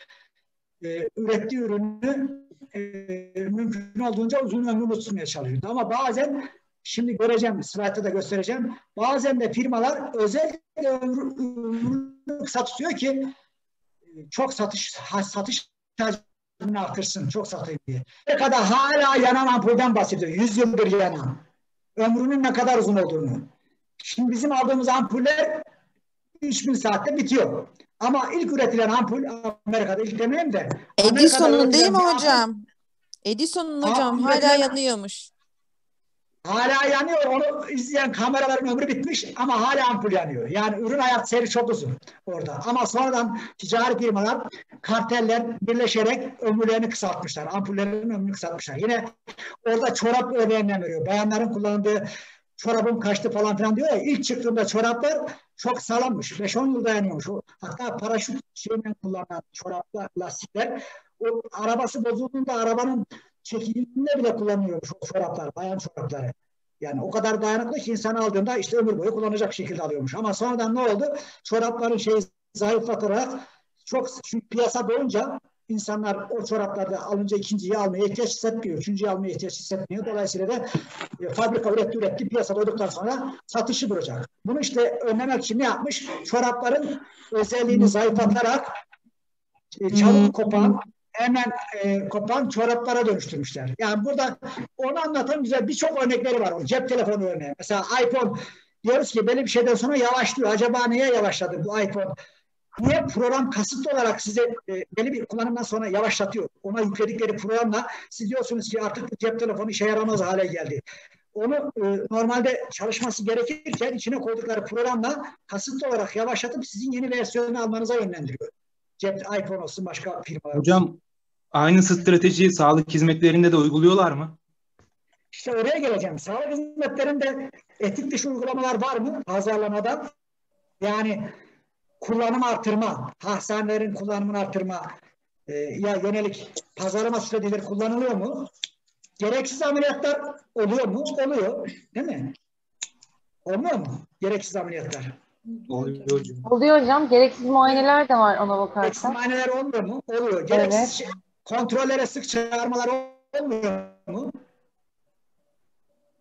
e, ürettiği ürünü e, mümkün olduğunca uzun ömrünü tutmaya çalışıyordu. Ama bazen, şimdi göreceğim, slaytta da göstereceğim, bazen de firmalar özellikle ömrü, ömrünü kısa tutuyor ki çok satış satış hacmini artırsın, çok satayım diye. Ne kadar hala yanan ampulden bahsediyor. yüz yıldır yanan. Ömrünün ne kadar uzun olduğunu. Şimdi bizim aldığımız ampuller üç bin saatte bitiyor. Ama ilk üretilen ampul, Amerika'da ilk demeyeyim de, Edison'un değil mi hocam? Edison'un hocam hala yanıyormuş. Hala yanıyor. Onu izleyen kameraların ömrü bitmiş ama hala ampul yanıyor. Yani ürün hayat seyri çok uzun orada. Ama sonradan ticari firmalar, karteller birleşerek ömürlerini kısaltmışlar. Ampullerin ömrünü kısaltmışlar. Yine orada çorap örneğinden veriyor. Bayanların kullandığı çorabım kaçtı falan filan diyor ya. İlk çıktığında çoraplar çok sağlammış. beş on yıl dayanıyormuş. Hatta paraşüt şeyinden kullanılan çoraplar, lastikler, o arabası bozulduğunda arabanın çekildiğinde bile kullanıyormuş o çoraplar, bayan çorapları. Yani o kadar dayanıklı ki insan aldığında işte ömür boyu kullanacak şekilde alıyormuş. Ama sonradan ne oldu? Çorapların şeyi zayıflatarak çok, çünkü piyasa dolunca insanlar o çoraplarda alınca ikinciyi almaya ihtiyaç hissetmiyor. Üçüncüyü almaya ihtiyaç hissetmiyor. Dolayısıyla da e, fabrika üretti üretti piyasa dolduktan sonra satışı duracak. Bunu işte önlemek için ne yapmış? Çorapların özelliğini zayıflatarak e, çabuk kopan, hemen e, kopan çoraplara dönüştürmüşler. Yani burada onu anlatan güzel birçok örnekleri var. O cep telefonu örneği. Mesela iPhone, diyoruz ki belli bir şeyden sonra yavaşlıyor. Acaba niye yavaşladı bu iPhone? Niye? Program kasıtlı olarak size e, belli bir kullanımdan sonra yavaşlatıyor. Ona yükledikleri programla siz diyorsunuz ki artık bu cep telefonu işe yaramaz hale geldi. Onu e, normalde çalışması gerekirken içine koydukları programla kasıtlı olarak yavaşlatıp sizin yeni versiyonunu almanıza yönlendiriyor. Cep, iPhone olsun, başka firmalar olsun. Hocam aynı stratejiyi sağlık hizmetlerinde de uyguluyorlar mı? İşte oraya geleceğim. Sağlık hizmetlerinde etik dışı uygulamalar var mı pazarlamadan? Yani kullanım artırma, hastanelerin kullanımını artırma e, ya yönelik pazarlama stratejileri kullanılıyor mu? Gereksiz ameliyatlar oluyor mu? Oluyor. Değil mi? Olmuyor mu? Gereksiz ameliyatlar. Oluyor hocam. Oluyor hocam. Gereksiz muayeneler de var ona bakarsan. Gereksiz muayeneler olmuyor mu? Oluyor. Gereksiz evet. Kontrollere sık çağırmalar olmuyor mu?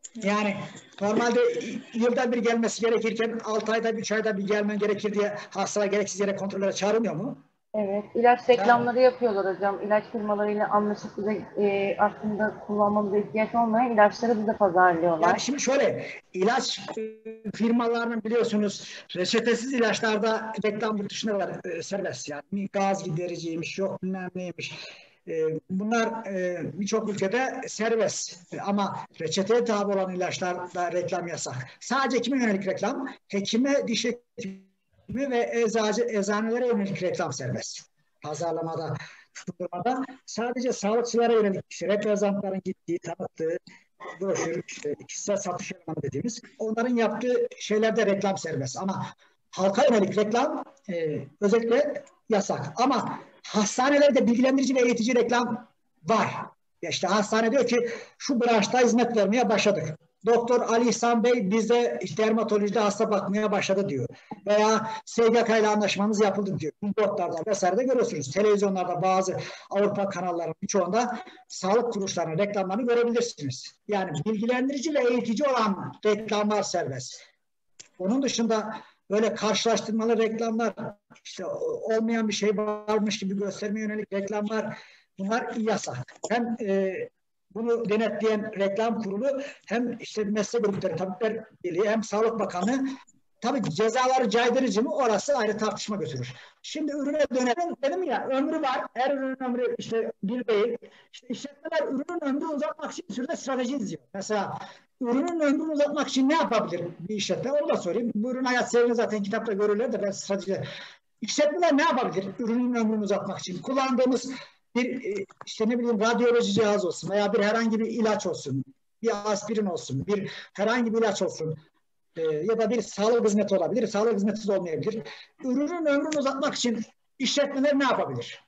Yani normalde yılda bir gelmesi gerekirken altı ayda bir, üç ayda bir gelmen gerekir diye hastalar gereksiz yere kontrollere çağrılmıyor mu? Evet, ilaç reklamları yapıyorlar hocam. İlaç firmalarıyla anlaşıp bize e, aslında kullanmamıza ihtiyaç olmayan ilaçları bize pazarlıyorlar. Yani şimdi şöyle, ilaç firmalarının biliyorsunuz reçetesiz ilaçlarda reklam yurt dışında var, e, serbest yani. Gaz gidericiymiş, yok bilmem neymiş. E, bunlar e, birçok ülkede serbest. E, ama reçeteye tabi olan ilaçlarda reklam yasak. Sadece kime yönelik reklam? Hekime, diş hekimi ve eczacı, eczanelere yönelik reklam serbest. Pazarlamada, tutulmada sadece sağlıkçılara yönelik işte reprezentantların gittiği, tanıttığı broşür, işte kişisel satış elemanı dediğimiz onların yaptığı şeylerde reklam serbest. Ama halka yönelik reklam e, özellikle yasak. Ama hastanelerde bilgilendirici ve eğitici reklam var. Ya işte hastane diyor ki şu branşta hizmet vermeye başladık. Doktor Ali İhsan Bey bize dermatolojide hasta bakmaya başladı diyor. Veya S G K ile anlaşmamız yapıldı diyor. Billboardlarda vesairede görüyorsunuz. Televizyonlarda bazı Avrupa kanallarının birçoğunda sağlık kuruluşlarının reklamlarını görebilirsiniz. Yani bilgilendirici ve eğitici olan reklamlar serbest. Onun dışında böyle karşılaştırmalı reklamlar, işte olmayan bir şey varmış gibi göstermeye yönelik reklamlar, bunlar yasak. Hem e, bunu denetleyen reklam kurulu hem işte meslek grupları, Tabipler Birliği hem Sağlık Bakanı, tabii cezaları caydırıcı mı orası ayrı tartışma götürür. Şimdi ürüne dönelim, dedim ya ömrü var. Her ürünün ömrü işte bir değil. İşte işletmeler ürünün ömrünü uzatmak için bir sürü de strateji izliyor. Mesela ürünün ömrünü uzatmak için ne yapabilir bir işletme? Onu da sorayım. Bu ürün hayat seyrini zaten kitapta görürler de ben strateji. İşletmeler ne yapabilir ürünün ömrünü uzatmak için? Kullandığımız bir işte ne bileyim radyoloji cihaz olsun veya bir herhangi bir ilaç olsun, bir aspirin olsun, bir herhangi bir ilaç olsun e, ya da bir sağlık hizmeti olabilir, sağlık hizmeti de olmayabilir. Ürünün ömrünü uzatmak için işletmeler ne yapabilir?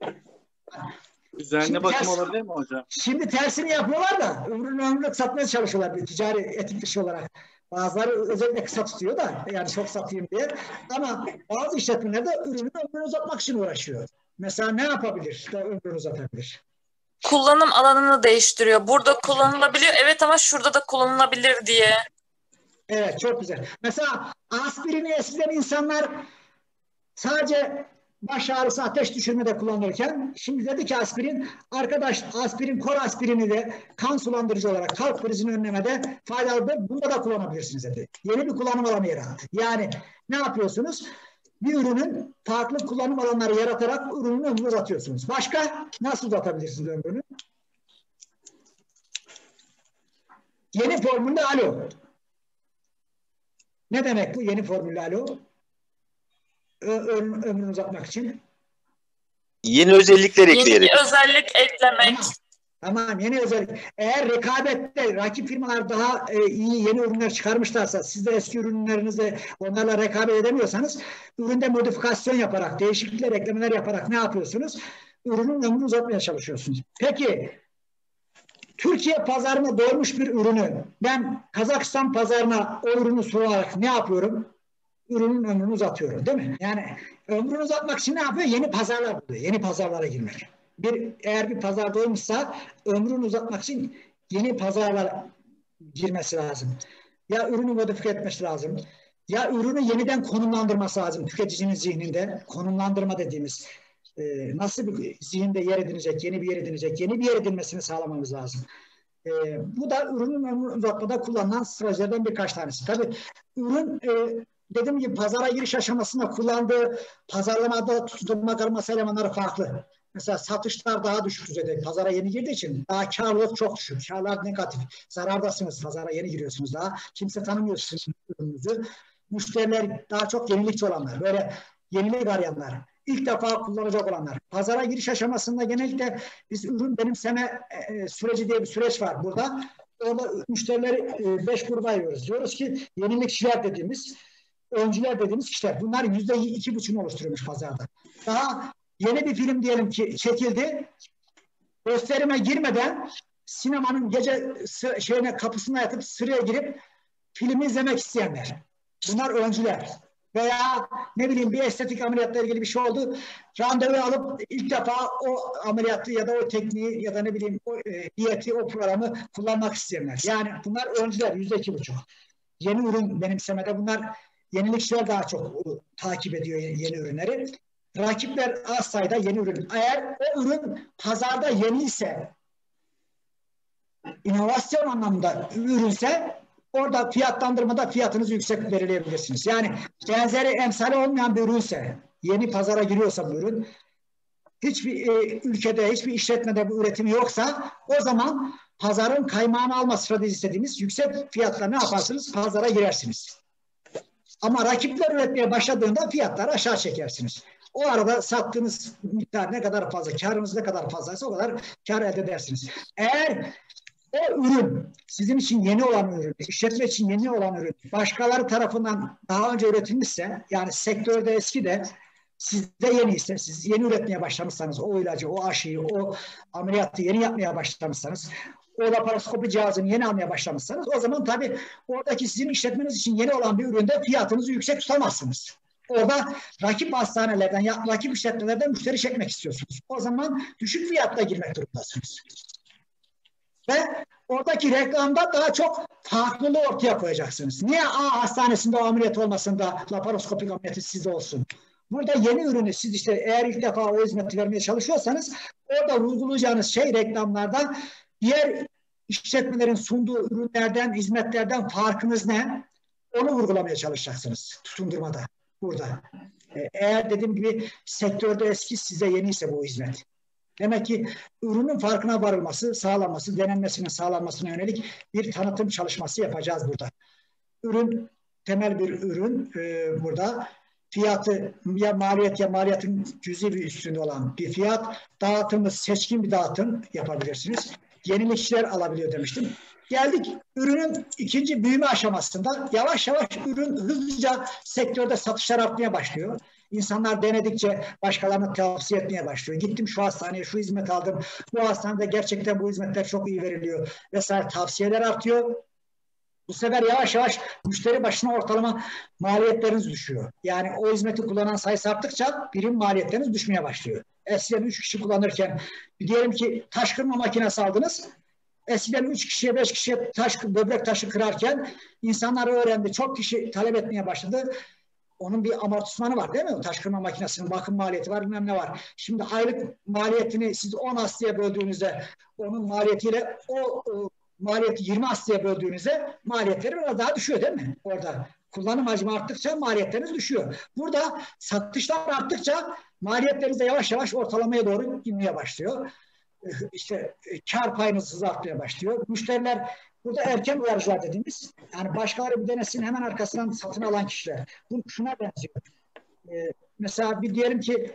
Üzerine bakım olabilir mi hocam? Şimdi tersini yapıyorlar da ürünün ömrünü satmaya çalışıyorlar bir ticari etik dışı olarak. Bazıları özellikle kısa tutuyor da yani çok satayım diye. Ama bazı işletmeler de ürünün ömrünü uzatmak için uğraşıyor. Mesela ne yapabilir da ömrünü uzatabilir? Kullanım alanını değiştiriyor. Burada kullanılabiliyor evet ama şurada da kullanılabilir diye. Evet çok güzel. Mesela aspirini eskiden insanlar sadece baş ağrısı, ateş düşürmede kullanırken şimdi dedi ki aspirin, arkadaş aspirin, kor aspirini de kan sulandırıcı olarak kalp krizini önlemede faydalıdır. Bunda da kullanabilirsiniz dedi. Yeni bir kullanım alanı yarattı. Yani ne yapıyorsunuz? Bir ürünün farklı kullanım alanları yaratarak ürünün ömrünü uzatıyorsunuz. Başka nasıl uzatabilirsiniz ömrünü? Yeni formülle alo. Ne demek bu yeni formülle alo? Ömrünü, ömrünü uzatmak için. Yeni özellikler Yeni ekleyerek. bir özellik eklemek. Tamam. Tamam, yeni özellik. Eğer rekabette rakip firmalar daha e, iyi yeni ürünler çıkarmışlarsa, siz de eski ürünlerinizle onlarla rekabet edemiyorsanız, üründe modifikasyon yaparak, değişiklikler, eklemeler yaparak ne yapıyorsunuz? Ürünün ömrünü uzatmaya çalışıyorsunuz. Peki, Türkiye pazarına doymuş bir ürünü, ben Kazakistan pazarına o ürünü sunarak ne yapıyorum? Ürünün ömrünü uzatıyorum, değil mi? Yani ömrünü uzatmak için ne yapıyor? Yeni pazarlar buluyor, yeni pazarlara girmek. Bir, eğer bir pazar doymuşsa ömrünü uzatmak için yeni pazarlara girmesi lazım. Ya ürünü modifiye etmesi lazım. Ya ürünü yeniden konumlandırması lazım tüketicinin zihninde. Konumlandırma dediğimiz e, nasıl bir zihinde yer edinecek, yeni bir yer edinecek, yeni bir yer edinmesini sağlamamız lazım. E, bu da ürünün ömrünü uzatmada kullanılan stratejilerden birkaç tanesi. Tabii ürün e, dediğim gibi pazara giriş aşamasında kullandığı pazarlamada tutulma karması elemanları farklı. Mesela satışlar daha düşük düzeyde. Pazara yeni girdiği için daha karlılık çok düşük. Karlar negatif. Zarardasınız. Pazara yeni giriyorsunuz daha. Kimse tanımıyor sizin ürününüzü. Müşteriler daha çok yenilikçi olanlar. Böyle yenilik arayanlar. İlk defa kullanacak olanlar. Pazara giriş aşamasında genellikle biz ürün benimseme e, süreci diye bir süreç var burada. Orada müşterileri e, beş gruba ayırıyoruz. Diyoruz ki yenilikçiler dediğimiz, öncüler dediğimiz kişiler. Bunlar yüzde iki buçuğunu oluşturuyormuş pazarda. Daha yeni bir film diyelim ki çekildi. Gösterime girmeden sinemanın gece şeyine kapısına yatıp sıraya girip filmi izlemek isteyenler. Bunlar öncüler. Veya ne bileyim bir estetik ameliyatla ilgili bir şey oldu. Randevu alıp ilk defa o ameliyatı ya da o tekniği ya da ne bileyim o e, diyeti, o programı kullanmak isteyenler. Yani bunlar öncüler yüzde iki buçuk. Yeni ürün benimsemede bunlar yenilikçiler daha çok e, takip ediyor yeni, yeni ürünleri. Rakipler az sayıda yeni ürün. Eğer o ürün pazarda yeni ise, inovasyon anlamında ürünse orada fiyatlandırmada fiyatınızı yüksek belirleyebilirsiniz. Yani benzeri emsali olmayan bir ürünse, yeni pazara giriyorsa bu ürün, hiçbir e, ülkede, hiçbir işletmede bu üretimi yoksa o zaman pazarın kaymağını alma stratejisi dediğimiz yüksek fiyatla ne yaparsınız? Pazara girersiniz. Ama rakipler üretmeye başladığında fiyatları aşağı çekersiniz. O arada sattığınız miktar ne kadar fazla, karınız ne kadar fazlaysa o kadar kar elde edersiniz. Eğer o ürün sizin için yeni olan ürün, işletme için yeni olan ürün başkaları tarafından daha önce üretilmişse, yani sektörde eski de sizde yeni ise, siz yeni üretmeye başlamışsanız, o ilacı, o aşıyı, o ameliyatı yeni yapmaya başlamışsanız, o laparoskopi cihazını yeni almaya başlamışsanız, o zaman tabii oradaki sizin işletmeniz için yeni olan bir üründe fiyatınızı yüksek tutamazsınız. Orada rakip hastanelerden, rakip işletmelerden müşteri çekmek istiyorsunuz. O zaman düşük fiyatla girmek durumundasınız. Ve oradaki reklamda daha çok farklılığı ortaya koyacaksınız. Niye A hastanesinde o ameliyat olmasın da laparoskopik ameliyatı sizde olsun? Burada yeni ürünü siz işte eğer ilk defa o hizmeti vermeye çalışıyorsanız orada uygulayacağınız şey reklamlarda diğer işletmelerin sunduğu ürünlerden, hizmetlerden farkınız ne? Onu vurgulamaya çalışacaksınız tutundurmada burada. Eğer dediğim gibi sektörde eski, size yeni ise bu hizmet. Demek ki ürünün farkına varılması, sağlanması, denenmesinin sağlanmasına yönelik bir tanıtım çalışması yapacağız burada. Ürün, temel bir ürün e, burada. Fiyatı ya maliyet ya maliyetin cüzi bir üstünde olan bir fiyat. Dağıtımı seçkin bir dağıtım yapabilirsiniz. Yenilikçiler alabiliyor demiştim. Geldik ürünün ikinci büyüme aşamasında yavaş yavaş ürün hızlıca sektörde satışlar artmaya başlıyor. İnsanlar denedikçe başkalarına tavsiye etmeye başlıyor. Gittim şu hastaneye, şu hizmet aldım. Bu hastanede gerçekten bu hizmetler çok iyi veriliyor vesaire, tavsiyeler artıyor. Bu sefer yavaş yavaş müşteri başına ortalama maliyetleriniz düşüyor. Yani o hizmeti kullanan sayısı arttıkça birim maliyetleriniz düşmeye başlıyor. Eskiden üç kişi kullanırken diyelim ki taş kırma makinesi aldınız. Eskiden üç kişiye beş kişiye taş, böbrek taşı kırarken insanlar öğrendi. Çok kişi talep etmeye başladı. Onun bir amortismanı var değil mi? O taş kırma makinesinin bakım maliyeti var, bilmem ne var. Şimdi aylık maliyetini siz on hastaya böldüğünüzde onun maliyetiyle o, o maliyeti yirmi hastaya böldüğünüzde maliyetleri biraz daha düşüyor değil mi? Orada kullanım hacmi arttıkça maliyetleriniz düşüyor. Burada satışlar arttıkça maliyetleriniz de yavaş yavaş ortalamaya doğru inmeye başlıyor. İşte kar payınız hızla artmaya başlıyor. Müşteriler burada erken uyarıcılar dediğimiz, yani başkaları bir denesin hemen arkasından satın alan kişiler. Bu şuna benziyor. Ee, mesela bir diyelim ki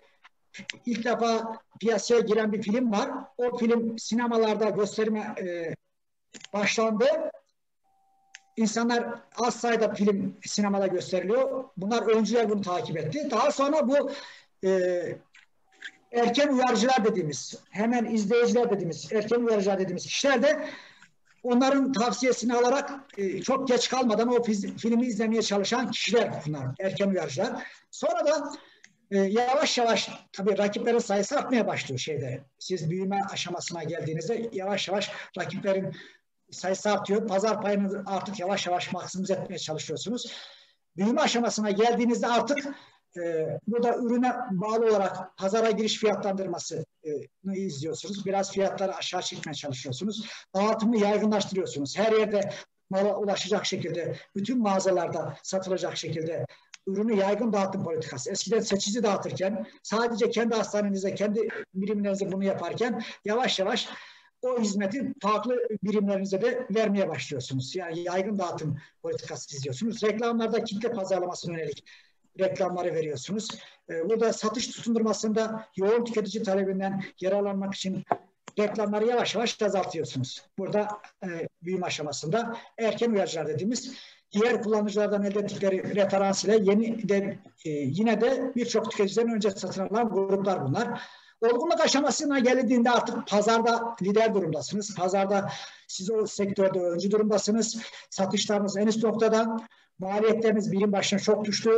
ilk defa piyasaya giren bir film var. O film sinemalarda gösterime e, başlandı. İnsanlar az sayıda film sinemada gösteriliyor. Bunlar öncüler bunu takip etti. Daha sonra bu e, erken uyarıcılar dediğimiz, hemen izleyiciler dediğimiz, erken uyarıcılar dediğimiz kişiler de onların tavsiyesini alarak e, çok geç kalmadan o filmi izlemeye çalışan kişiler bunlar, erken uyarıcılar. Sonra da e, yavaş yavaş tabii rakiplerin sayısı artmaya başlıyor şeyde. Siz büyüme aşamasına geldiğinizde yavaş yavaş rakiplerin sayısı artıyor. Pazar payını artık yavaş yavaş maksimize etmeye çalışıyorsunuz. Büyüme aşamasına geldiğinizde artık Ee, burada ürüne bağlı olarak pazara giriş fiyatlandırmasını e, izliyorsunuz. Biraz fiyatları aşağı çekmeye çalışıyorsunuz. Dağıtımı yaygınlaştırıyorsunuz. Her yerde mala ulaşacak şekilde, bütün mağazalarda satılacak şekilde ürünü yaygın dağıtım politikası. Eskiden seçici dağıtırken, sadece kendi hastanenizde, kendi birimlerinizde bunu yaparken yavaş yavaş o hizmeti farklı birimlerinize de vermeye başlıyorsunuz. Yani yaygın dağıtım politikası izliyorsunuz. Reklamlarda kitle pazarlamasına yönelik reklamları veriyorsunuz. Burada satış tutundurmasında yoğun tüketici talebinden yararlanmak için reklamları yavaş yavaş azaltıyorsunuz. Burada e, büyüme aşamasında erken uyarıcılar dediğimiz diğer kullanıcılardan elde ettikleri referans ile yeni de, e, yine de birçok tüketiciden önce satın alınan gruplar bunlar. Olgunluk aşamasına gelindiğinde artık pazarda lider durumdasınız. Pazarda siz o sektörde öncü durumdasınız. Satışlarınız en üst noktada. Maliyetleriniz birim başına çok düştü.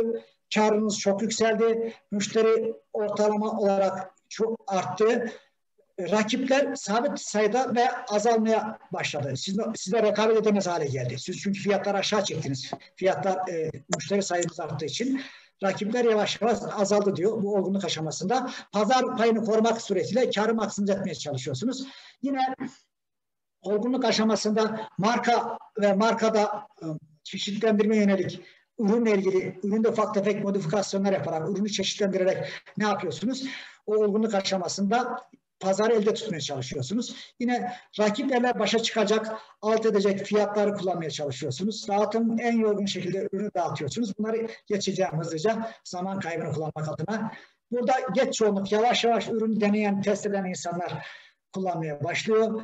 karınız çok yükseldi. Müşteri ortalama olarak çok arttı. Rakipler sabit sayıda ve azalmaya başladı. Siz, siz de rekabet edemez hale geldi. Siz çünkü fiyatları aşağı çektiniz. Fiyatlar, e, müşteri sayımız arttığı için rakipler yavaş yavaş azaldı diyor bu olgunluk aşamasında. Pazar payını korumak suretiyle karı maksimize etmeye çalışıyorsunuz. Yine olgunluk aşamasında marka ve markada e, çeşitlendirme yönelik ürünle ilgili üründe ufak tefek modifikasyonlar yaparak, ürünü çeşitlendirerek ne yapıyorsunuz? O olgunluk aşamasında pazarı elde tutmaya çalışıyorsunuz. Yine rakiplerle başa çıkacak, alt edecek fiyatları kullanmaya çalışıyorsunuz. Dağıtım en yorgun şekilde ürünü dağıtıyorsunuz. Bunları geçeceğim hızlıca zaman kaybını kullanmak adına. Burada geç çoğunluk yavaş yavaş ürünü deneyen, test eden insanlar kullanmaya başlıyor.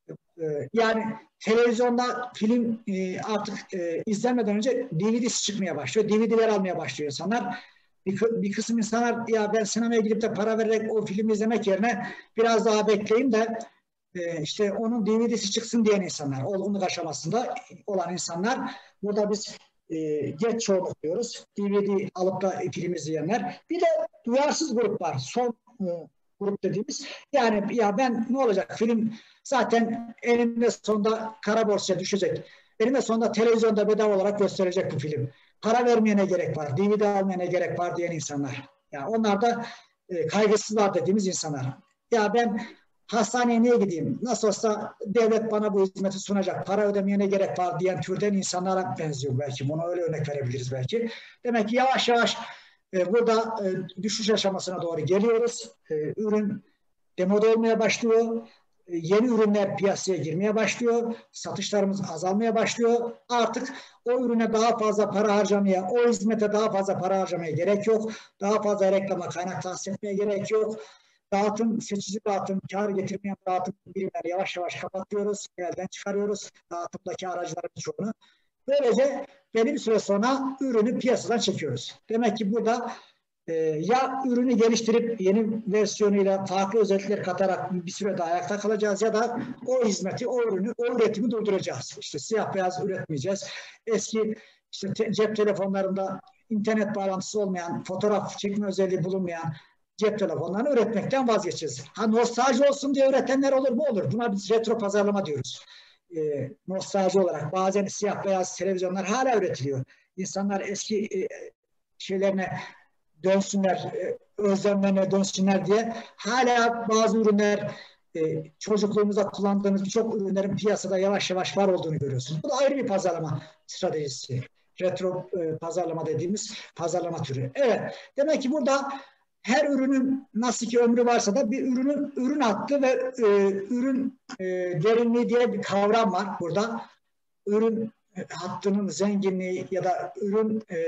Yani televizyonda film artık izlenmeden önce D V D'si çıkmaya başlıyor. D V D'ler almaya başlıyor insanlar. Bir, bir kısım insanlar ya ben sinemaya gidip de para vererek o filmi izlemek yerine biraz daha bekleyeyim de e, işte onun D V D'si çıksın diyen insanlar, olgunluk aşamasında olan insanlar. Burada biz e, geç çoğunluk diyoruz. D V D alıp da film izleyenler. Bir de duyarsız grup var. Son e, grup dediğimiz. Yani ya ben ne olacak film zaten eninde sonunda kara borsaya düşecek. Eninde sonunda televizyonda bedava olarak gösterecek bu film. Para vermeyene gerek var, D V D almayana gerek var diyen insanlar. Yani onlar da e, kaygısızlar dediğimiz insanlar. Ya ben hastaneye niye gideyim? Nasıl olsa devlet bana bu hizmeti sunacak, para ödemeyene gerek var diyen türden insanlara benziyor belki. Buna öyle örnek verebiliriz belki. Demek ki yavaş yavaş e, burada e, düşüş aşamasına doğru geliyoruz. E, ürün demode olmaya başlıyor. Yeni ürünler piyasaya girmeye başlıyor. Satışlarımız azalmaya başlıyor. Artık o ürüne daha fazla para harcamaya, o hizmete daha fazla para harcamaya gerek yok. Daha fazla reklama kaynak tahsis etmeye gerek yok. Dağıtım, seçici dağıtım, kar getirmeyen dağıtım birimleri yavaş yavaş kapatıyoruz. Elden çıkarıyoruz dağıtımdaki aracıların çoğunu. Böylece belli bir süre sonra ürünü piyasadan çekiyoruz. Demek ki burada Ee, ya ürünü geliştirip yeni versiyonuyla farklı özellikler katarak bir süre daha ayakta kalacağız ya da o hizmeti, o ürünü, o üretimi durduracağız. İşte siyah beyaz üretmeyeceğiz. Eski işte te cep telefonlarında internet bağlantısı olmayan, fotoğraf çekme özelliği bulunmayan cep telefonlarını üretmekten vazgeçeceğiz. Ha nostalji olsun diye üretenler olur mu? Olur. Buna biz retro pazarlama diyoruz. Ee, nostalji olarak. Bazen siyah beyaz televizyonlar hala üretiliyor. İnsanlar eski e, şeylerine dönsünler, özlemlerine dönsünler diye hala bazı ürünler e, çocukluğumuzda kullandığımız birçok ürünlerin piyasada yavaş yavaş var olduğunu görüyorsunuz. Bu da ayrı bir pazarlama stratejisi. Retro e, pazarlama dediğimiz pazarlama türü. Evet. Demek ki burada her ürünün nasıl ki ömrü varsa da bir ürünün ürün hattı ve e, ürün e, derinliği diye bir kavram var burada. Ürün hattının zenginliği ya da ürün e,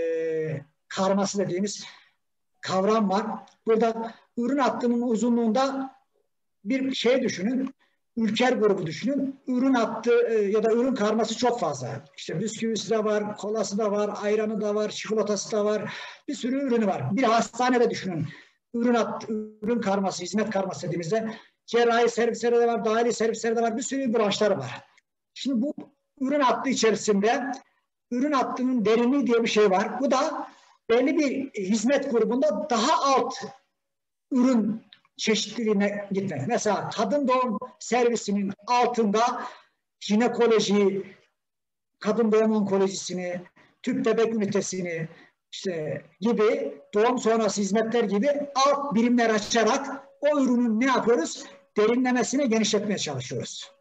karması dediğimiz kavram var. Burada ürün hattının uzunluğunda bir şey düşünün. Ülker grubu düşünün. Ürün hattı ya da ürün karması çok fazla. İşte bisküvisi de var, kolası da var, ayranı da var, çikolatası da var. Bir sürü ürünü var. Bir hastanede düşünün. Ürün hattı, ürün karması, hizmet karması dediğimizde cerrahi servisleri de var, dahili servisleri de var. Bir sürü branşları var. Şimdi bu ürün hattı içerisinde ürün hattının derinliği diye bir şey var. Bu da belli bir hizmet grubunda daha alt ürün çeşitliliğine gitmek. Mesela kadın doğum servisinin altında jinekoloji, kadın doğum onkolojisini, tüp bebek ünitesini işte gibi doğum sonrası hizmetler gibi alt birimler açarak o ürünün ne yapıyoruz? Derinlemesine genişletmeye çalışıyoruz.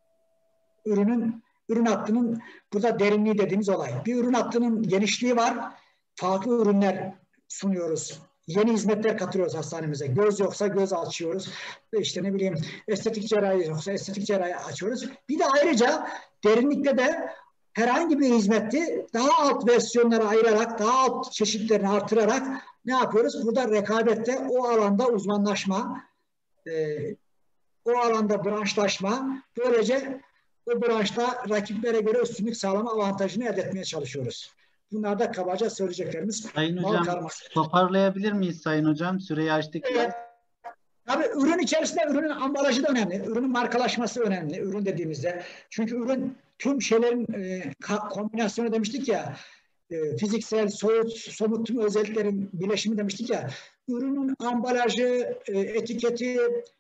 Ürünün, ürün hattının burada derinliği dediğimiz olay. Bir ürün hattının genişliği var. Farklı ürünler sunuyoruz. Yeni hizmetler katıyoruz hastanemize. Göz yoksa göz açıyoruz. İşte ne bileyim estetik cerrahi yoksa estetik cerrahi açıyoruz. Bir de ayrıca derinlikte de herhangi bir hizmeti daha alt versiyonlara ayırarak, daha alt çeşitlerini artırarak ne yapıyoruz? Burada rekabette o alanda uzmanlaşma, e, o alanda branşlaşma, böylece o branşta rakiplere göre üstünlük sağlama avantajını elde etmeye çalışıyoruz. Bunlar da kabaca söyleyeceklerimiz. Sayın Hocam, karması. Toparlayabilir miyiz Sayın Hocam? Süreyi açtık. Evet. Tabii ürün içerisinde ürünün ambalajı da önemli. Ürünün markalaşması önemli. Ürün dediğimizde. Çünkü ürün tüm şeylerin e, kombinasyonu demiştik ya. e, fiziksel, soyut, somut tüm özelliklerin birleşimi demiştik ya. Ürünün ambalajı, e, etiketi,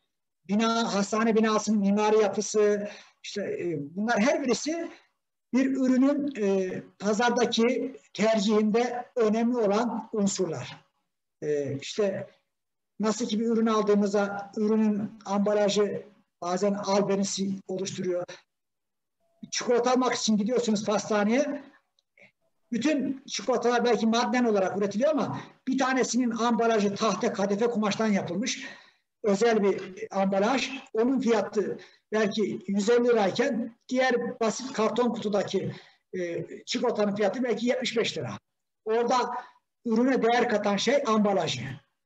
bina, hastane binasının mimari yapısı, işte e, bunlar her birisi bir ürünün e, pazardaki tercihinde önemli olan unsurlar. E, işte nasıl ki bir ürün aldığımızda ürünün ambalajı bazen albenisi oluşturuyor. Çikolata almak için gidiyorsunuz pastaneye. Bütün çikolatalar belki madden olarak üretiliyor ama bir tanesinin ambalajı tahta kadife kumaştan yapılmış. Özel bir ambalaj. Onun fiyatı belki yüz elli lirayken diğer basit karton kutudaki e, çikolatanın fiyatı belki yetmiş beş lira. Orada ürüne değer katan şey ambalajı.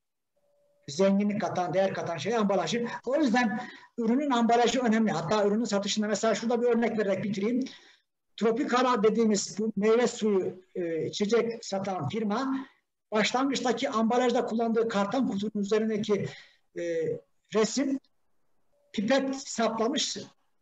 Zenginlik katan, değer katan şey ambalajı. O yüzden ürünün ambalajı önemli. Hatta ürünün satışında mesela şurada bir örnek vererek bitireyim. Tropicana dediğimiz bu meyve suyu e, içecek satan firma başlangıçtaki ambalajda kullandığı karton kutunun üzerindeki e, resim pipet saplamış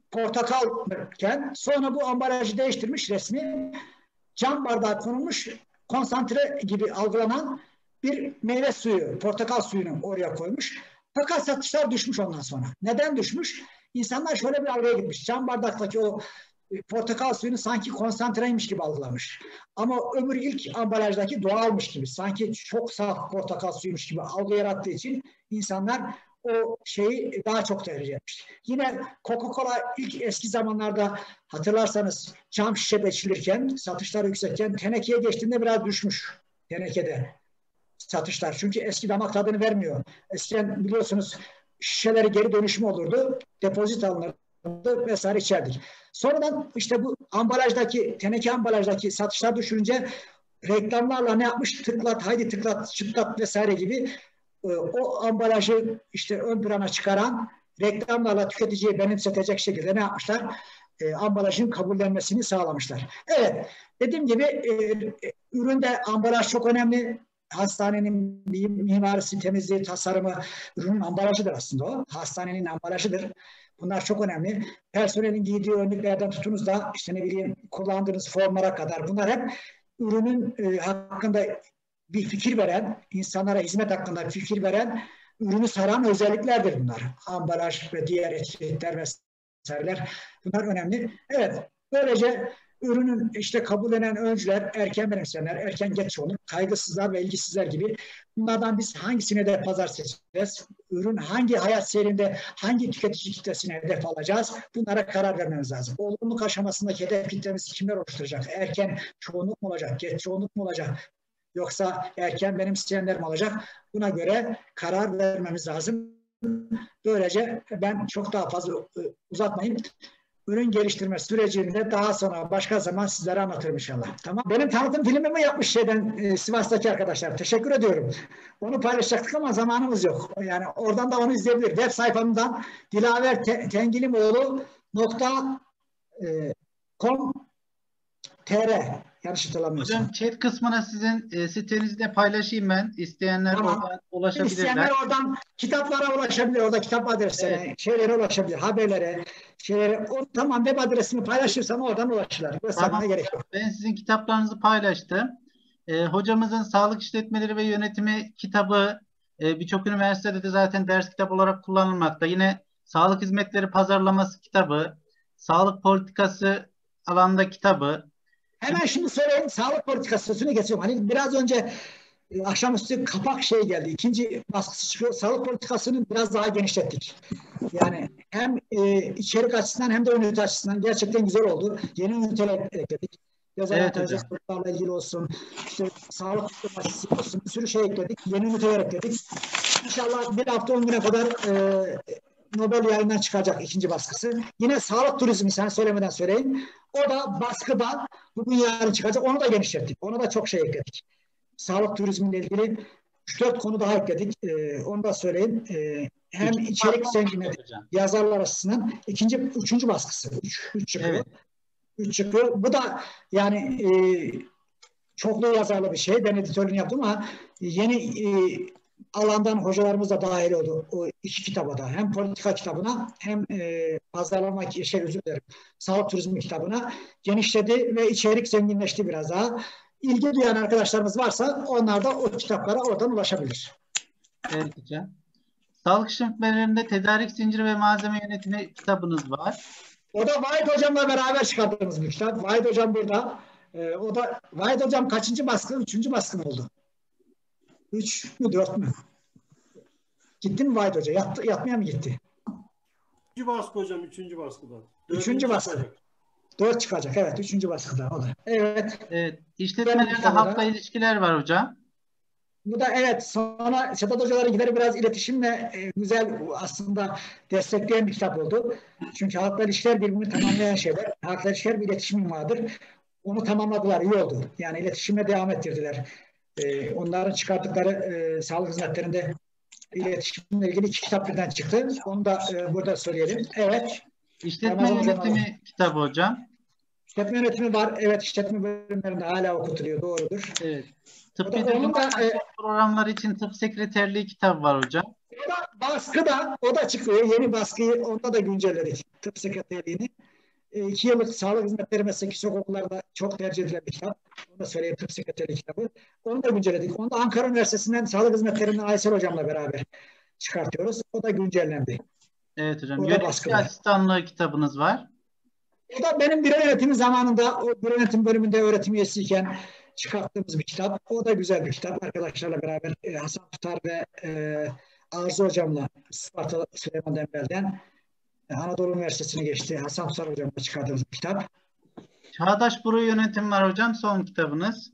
portakalken sonra bu ambalajı değiştirmiş resmi cam bardağa konulmuş konsantre gibi algılanan bir meyve suyu, portakal suyunu oraya koymuş. Fakat satışlar düşmüş ondan sonra. Neden düşmüş? İnsanlar şöyle bir algıya gitmiş. Cam bardaktaki o portakal suyunu sanki konsantreymiş gibi algılamış. Ama öbür ilk ambalajdaki doğalmış gibi. Sanki çok saf portakal suyumuş gibi algı yarattığı için insanlar o şeyi daha çok tercih etmiş. Yine Coca-Cola ilk eski zamanlarda hatırlarsanız cam şişe içilirken, satışlar yüksekken tenekeye geçtiğinde biraz düşmüş tenekede satışlar. Çünkü eski damak tadını vermiyor. Eskiden biliyorsunuz şişeleri geri dönüşümü olurdu. Depozit alınırdı vesaire içerdik. Sonradan işte bu ambalajdaki, teneke ambalajdaki satışlar düşürünce reklamlarla ne yapmış? Tıklat, haydi tıklat, çıtlat vesaire gibi o ambalajı işte ön plana çıkaran reklamlarla tüketiciye benimsetecek şekilde ne yapmışlar? E, ambalajın kabullenmesini sağlamışlar. Evet, dediğim gibi e, üründe ambalaj çok önemli. Hastanenin mimarisi, temizliği, tasarımı, ürünün ambalajıdır aslında o. Hastanenin ambalajıdır. Bunlar çok önemli. Personelin giydiği önlüklerden tutunuz da işte ne bileyim kullandığınız formlara kadar bunlar hep ürünün e, hakkında bir fikir veren, insanlara hizmet hakkında fikir veren, ürünü saran özelliklerdir bunlar. Ambalaj ve diğer etiketler vesaireler bunlar önemli. Evet, böylece ürünün işte kabullenen öncüler, erken benimseyenler, erken geç olur, kaygısızlar ve ilgisizler gibi bunlardan biz hangisine de pazar seçeceğiz? Ürün hangi hayat seyrinde, hangi tüketici kitlesine hedef alacağız? Bunlara karar vermemiz lazım. Olgunluk aşamasındaki hedef kitlemizi kimler oluşturacak? Erken çoğunluk mu olacak? Geç çoğunluk mu olacak? Yoksa erken benimseyenler mi olacak? Buna göre karar vermemiz lazım. Böylece ben çok daha fazla uzatmayayım. Ürün geliştirme sürecini de daha sonra başka zaman sizlere anlatırım inşallah. Tamam. Benim tanıtım filmimi yapmış şeyden e, Sivas'taki arkadaşlar. Teşekkür ediyorum. Onu paylaşacaktık ama zamanımız yok. Yani oradan da onu izleyebilir. Web sayfamdan dilaver tengilimoğlu nokta com tr yanlış hatırlamıyorsam. Hocam chat kısmına sizin e, sitenizde paylaşayım ben. İsteyenler tamam. oradan ulaşabilirler. İsteyenler oradan kitaplara ulaşabilir. Orada kitap adreslerine, evet. şeylere ulaşabilir. Haberlere, şeylere. O, tamam web adresini paylaşırsam oradan ulaşırlar. Tamam. Gerek yok. Ben sizin kitaplarınızı paylaştım. E, hocamızın Sağlık İşletmeleri ve Yönetimi kitabı e, birçok üniversitede de zaten ders kitabı olarak kullanılmakta. Yine Sağlık Hizmetleri Pazarlaması kitabı, Sağlık Politikası alanda kitabı. Hemen şimdi söyleyeyim. Sağlık politikasını geçiyorum. Hani biraz önce e, akşamüstü kapak şey geldi. İkinci baskısı çıkıyor. Sağlık politikasını biraz daha genişlettik. Yani hem e, içerik açısından hem de ünite açısından gerçekten güzel oldu. Yeni üniteler ekledik. Dezavantajlı hastalıklarla ilgili olsun. İşte sağlık diplomasi olsun. Bir sürü şey ekledik. Yeni üniteler ekledik. İnşallah bir hafta on güne kadar e, Nobel yayından çıkacak ikinci baskısı. Yine sağlık turizmi sen söylemeden söyleyeyim. O da baskıda bugün yarın çıkacak. Onu da genişlettik. Ona da çok şey ekledik. Sağlık turizmiyle ilgili üç dört konu daha ekledik. Ee, onu da söyleyeyim. Ee, hem İkinci içerik zenginliği yazarlar açısından ikinci, üçüncü baskısı. Üç, üç çıkıyor. Evet. Üç çıkıyor. Bu da yani e, çoklu yazarlı bir şey. Ben editörlüğünü yaptım ama yeni e, alandan hocalarımız da dahil oldu o iki kitaba da. Hem politika kitabına hem e, pazarlama şey özür dilerim. Sağlık turizmi kitabına genişledi ve içerik zenginleşti biraz daha. ilgi duyan arkadaşlarımız varsa onlar da o kitaplara oradan ulaşabilir. Evet hocam. Sağlık hizmetlerinde tedarik zinciri ve malzeme yönetimi kitabınız var. O da Vahit Hocam'la beraber çıkardığımız bir kitap. Vahit Hocam burada. Ee, o da Vahit Hocam kaçıncı baskı? Üçüncü baskın oldu. Üç mü dört mü? Gitti mi Vahit Hoca? Yat, yatmaya mı gitti? Üçüncü baskı hocam. Üçüncü baskıda. Üçüncü baskı. Dört çıkacak. Evet. Üçüncü baskıda. O da. Evet. Evet. İşletmelerde halkla ilişkiler var hocam. Bu da evet. Sonra Sedat Hocaların gideri biraz iletişimle e, güzel aslında destekleyen bir kitap oldu. Çünkü halkla ilişkiler birbirini tamamlayan şeyler. Halkla ilişkiler bir iletişim vardır. Onu tamamladılar. İyi oldu. Yani iletişime devam ettirdiler. E, onların çıkarttıkları e, sağlık hizmetlerinde iletişimle ilgili iki kitap birden çıktı. Onu da e, burada söyleyelim. Evet. İşletme yönetimi kitabı hocam. İşletme yönetimi var. Evet, işletme bölümlerinde hala okutuluyor. Doğrudur. Evet. Tıbbi da, e, programlar için tıp sekreterliği kitabı var hocam. O da baskıda, o da çıkıyor. Yeni baskıyı, onda da güncelledik. Tıp sekreterliğini. E, iki yıllık sağlık hizmetleri meslek yüksek okullarda çok tercih edilen bir kitap. Onu da söyleyeyim, tıp sekreterliği kitabı. Onu da güncelledik. Onu da Ankara Üniversitesi'nden sağlık hizmetlerinden Aysel Hocam'la beraber çıkartıyoruz. O da güncellendi. Evet hocam. Yönetici asistanlığı kitabınız var. O da benim büro yönetimi zamanında, o büro yönetim bölümünde öğretim üyesiyken çıkarttığımız bir kitap. O da güzel bir kitap. Arkadaşlarla beraber e, Hasan Tutar ve e, Arzu Hocam'la Sparta Süleyman Demirel'den e, Anadolu Üniversitesi'ne geçti. Hasan Tutar Hocam'la çıkardığımız bir kitap. Çağdaş Büro Yönetimi var hocam. Son kitabınız.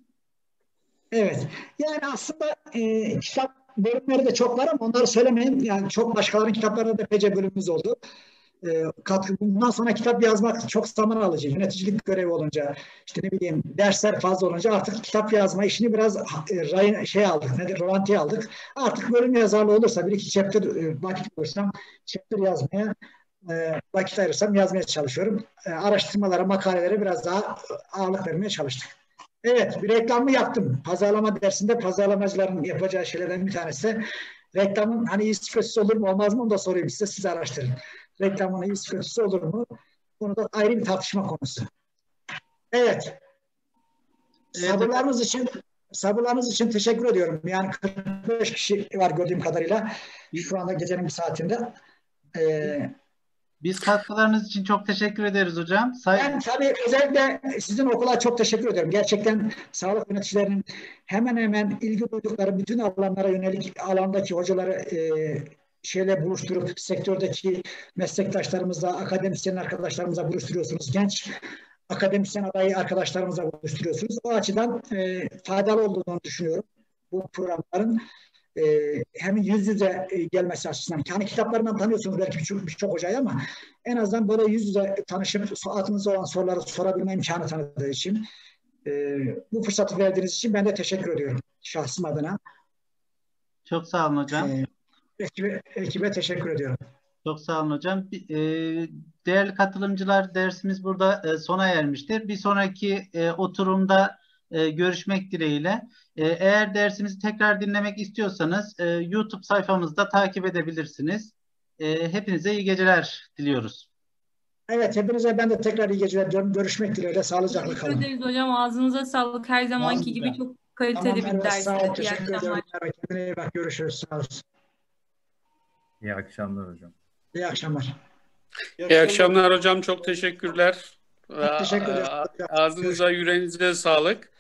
Evet. Yani aslında e, kitap bölümleri de çok var ama onları söylemeyeyim. Yani çok başkalarının kitaplarında da epeyce bölümümüz oldu. E, katkı, bundan sonra kitap yazmak çok zaman alıcı. Yöneticilik görevi olunca, işte ne bileyim dersler fazla olunca artık kitap yazma işini biraz e, şey aldık, nedir, rolantiye aldık. Artık bölüm yazarlı olursa, bir iki chapter e, vakit bulursam chapter yazmaya e, vakit ayırırsam yazmaya çalışıyorum. E, araştırmalara, makalelere biraz daha ağırlık vermeye çalıştık. Evet, bir reklamı yaptım. Pazarlama dersinde pazarlamacıların yapacağı şeylerden bir tanesi. Reklamın hani iyisi kötüsü olur mu olmaz mı onu da sorayım size, siz araştırın. Reklamın iyisi kötüsü olur mu? Bunu da ayrı bir tartışma konusu. Evet. Sabırlarınız için sabırlarınız için teşekkür ediyorum. Yani kırk beş kişi var gördüğüm kadarıyla. Şu anda gecenin bir saatinde. Ee, Biz katkılarınız için çok teşekkür ederiz hocam. Say ben tabii özellikle sizin okula çok teşekkür ediyorum. Gerçekten sağlık yöneticilerinin hemen hemen ilgi duydukları bütün alanlara yönelik alandaki hocaları e, şeyle buluşturup sektördeki meslektaşlarımızla, akademisyen arkadaşlarımızla buluşturuyorsunuz. Genç akademisyen adayı arkadaşlarımızla buluşturuyorsunuz. O açıdan e, faydalı olduğunu düşünüyorum bu programların. E, hem yüz yüze e, gelmesi açısından. Yani kitaplarından tanıyorsunuz belki birçok birçok hocayı ama en azından böyle yüz yüze tanışıp aklınızda olan soruları sorabilme imkanı tanıdığı için e, bu fırsatı verdiğiniz için ben de teşekkür ediyorum şahsım adına. Çok sağ olun hocam. E, ekibe, ekibe teşekkür ediyorum. Çok sağ olun hocam. E, değerli katılımcılar, dersimiz burada e, sona ermiştir. Bir sonraki e, oturumda e, görüşmek dileğiyle. E, eğer dersimizi tekrar dinlemek istiyorsanız e, YouTube sayfamızda takip edebilirsiniz. E, hepinize iyi geceler diliyoruz. Evet, hepinize ben de tekrar iyi geceler diliyorum. Görüşmek dileğiyle. Sağlıcakla kalın. Teşekkür ederiz hocam. Ağzınıza sağlık. Her zamanki Ağzınıza. gibi çok kaliteli Tamam, bir ders. sağ ol. İyi Teşekkür akşamlar. ederim. Kendine iyi bak. Görüşürüz. Sağ olasın. İyi akşamlar hocam. İyi akşamlar. İyi akşamlar hocam. Çok teşekkürler. Teşekkür ederim. Ağzınıza, yüreğinize sağlık.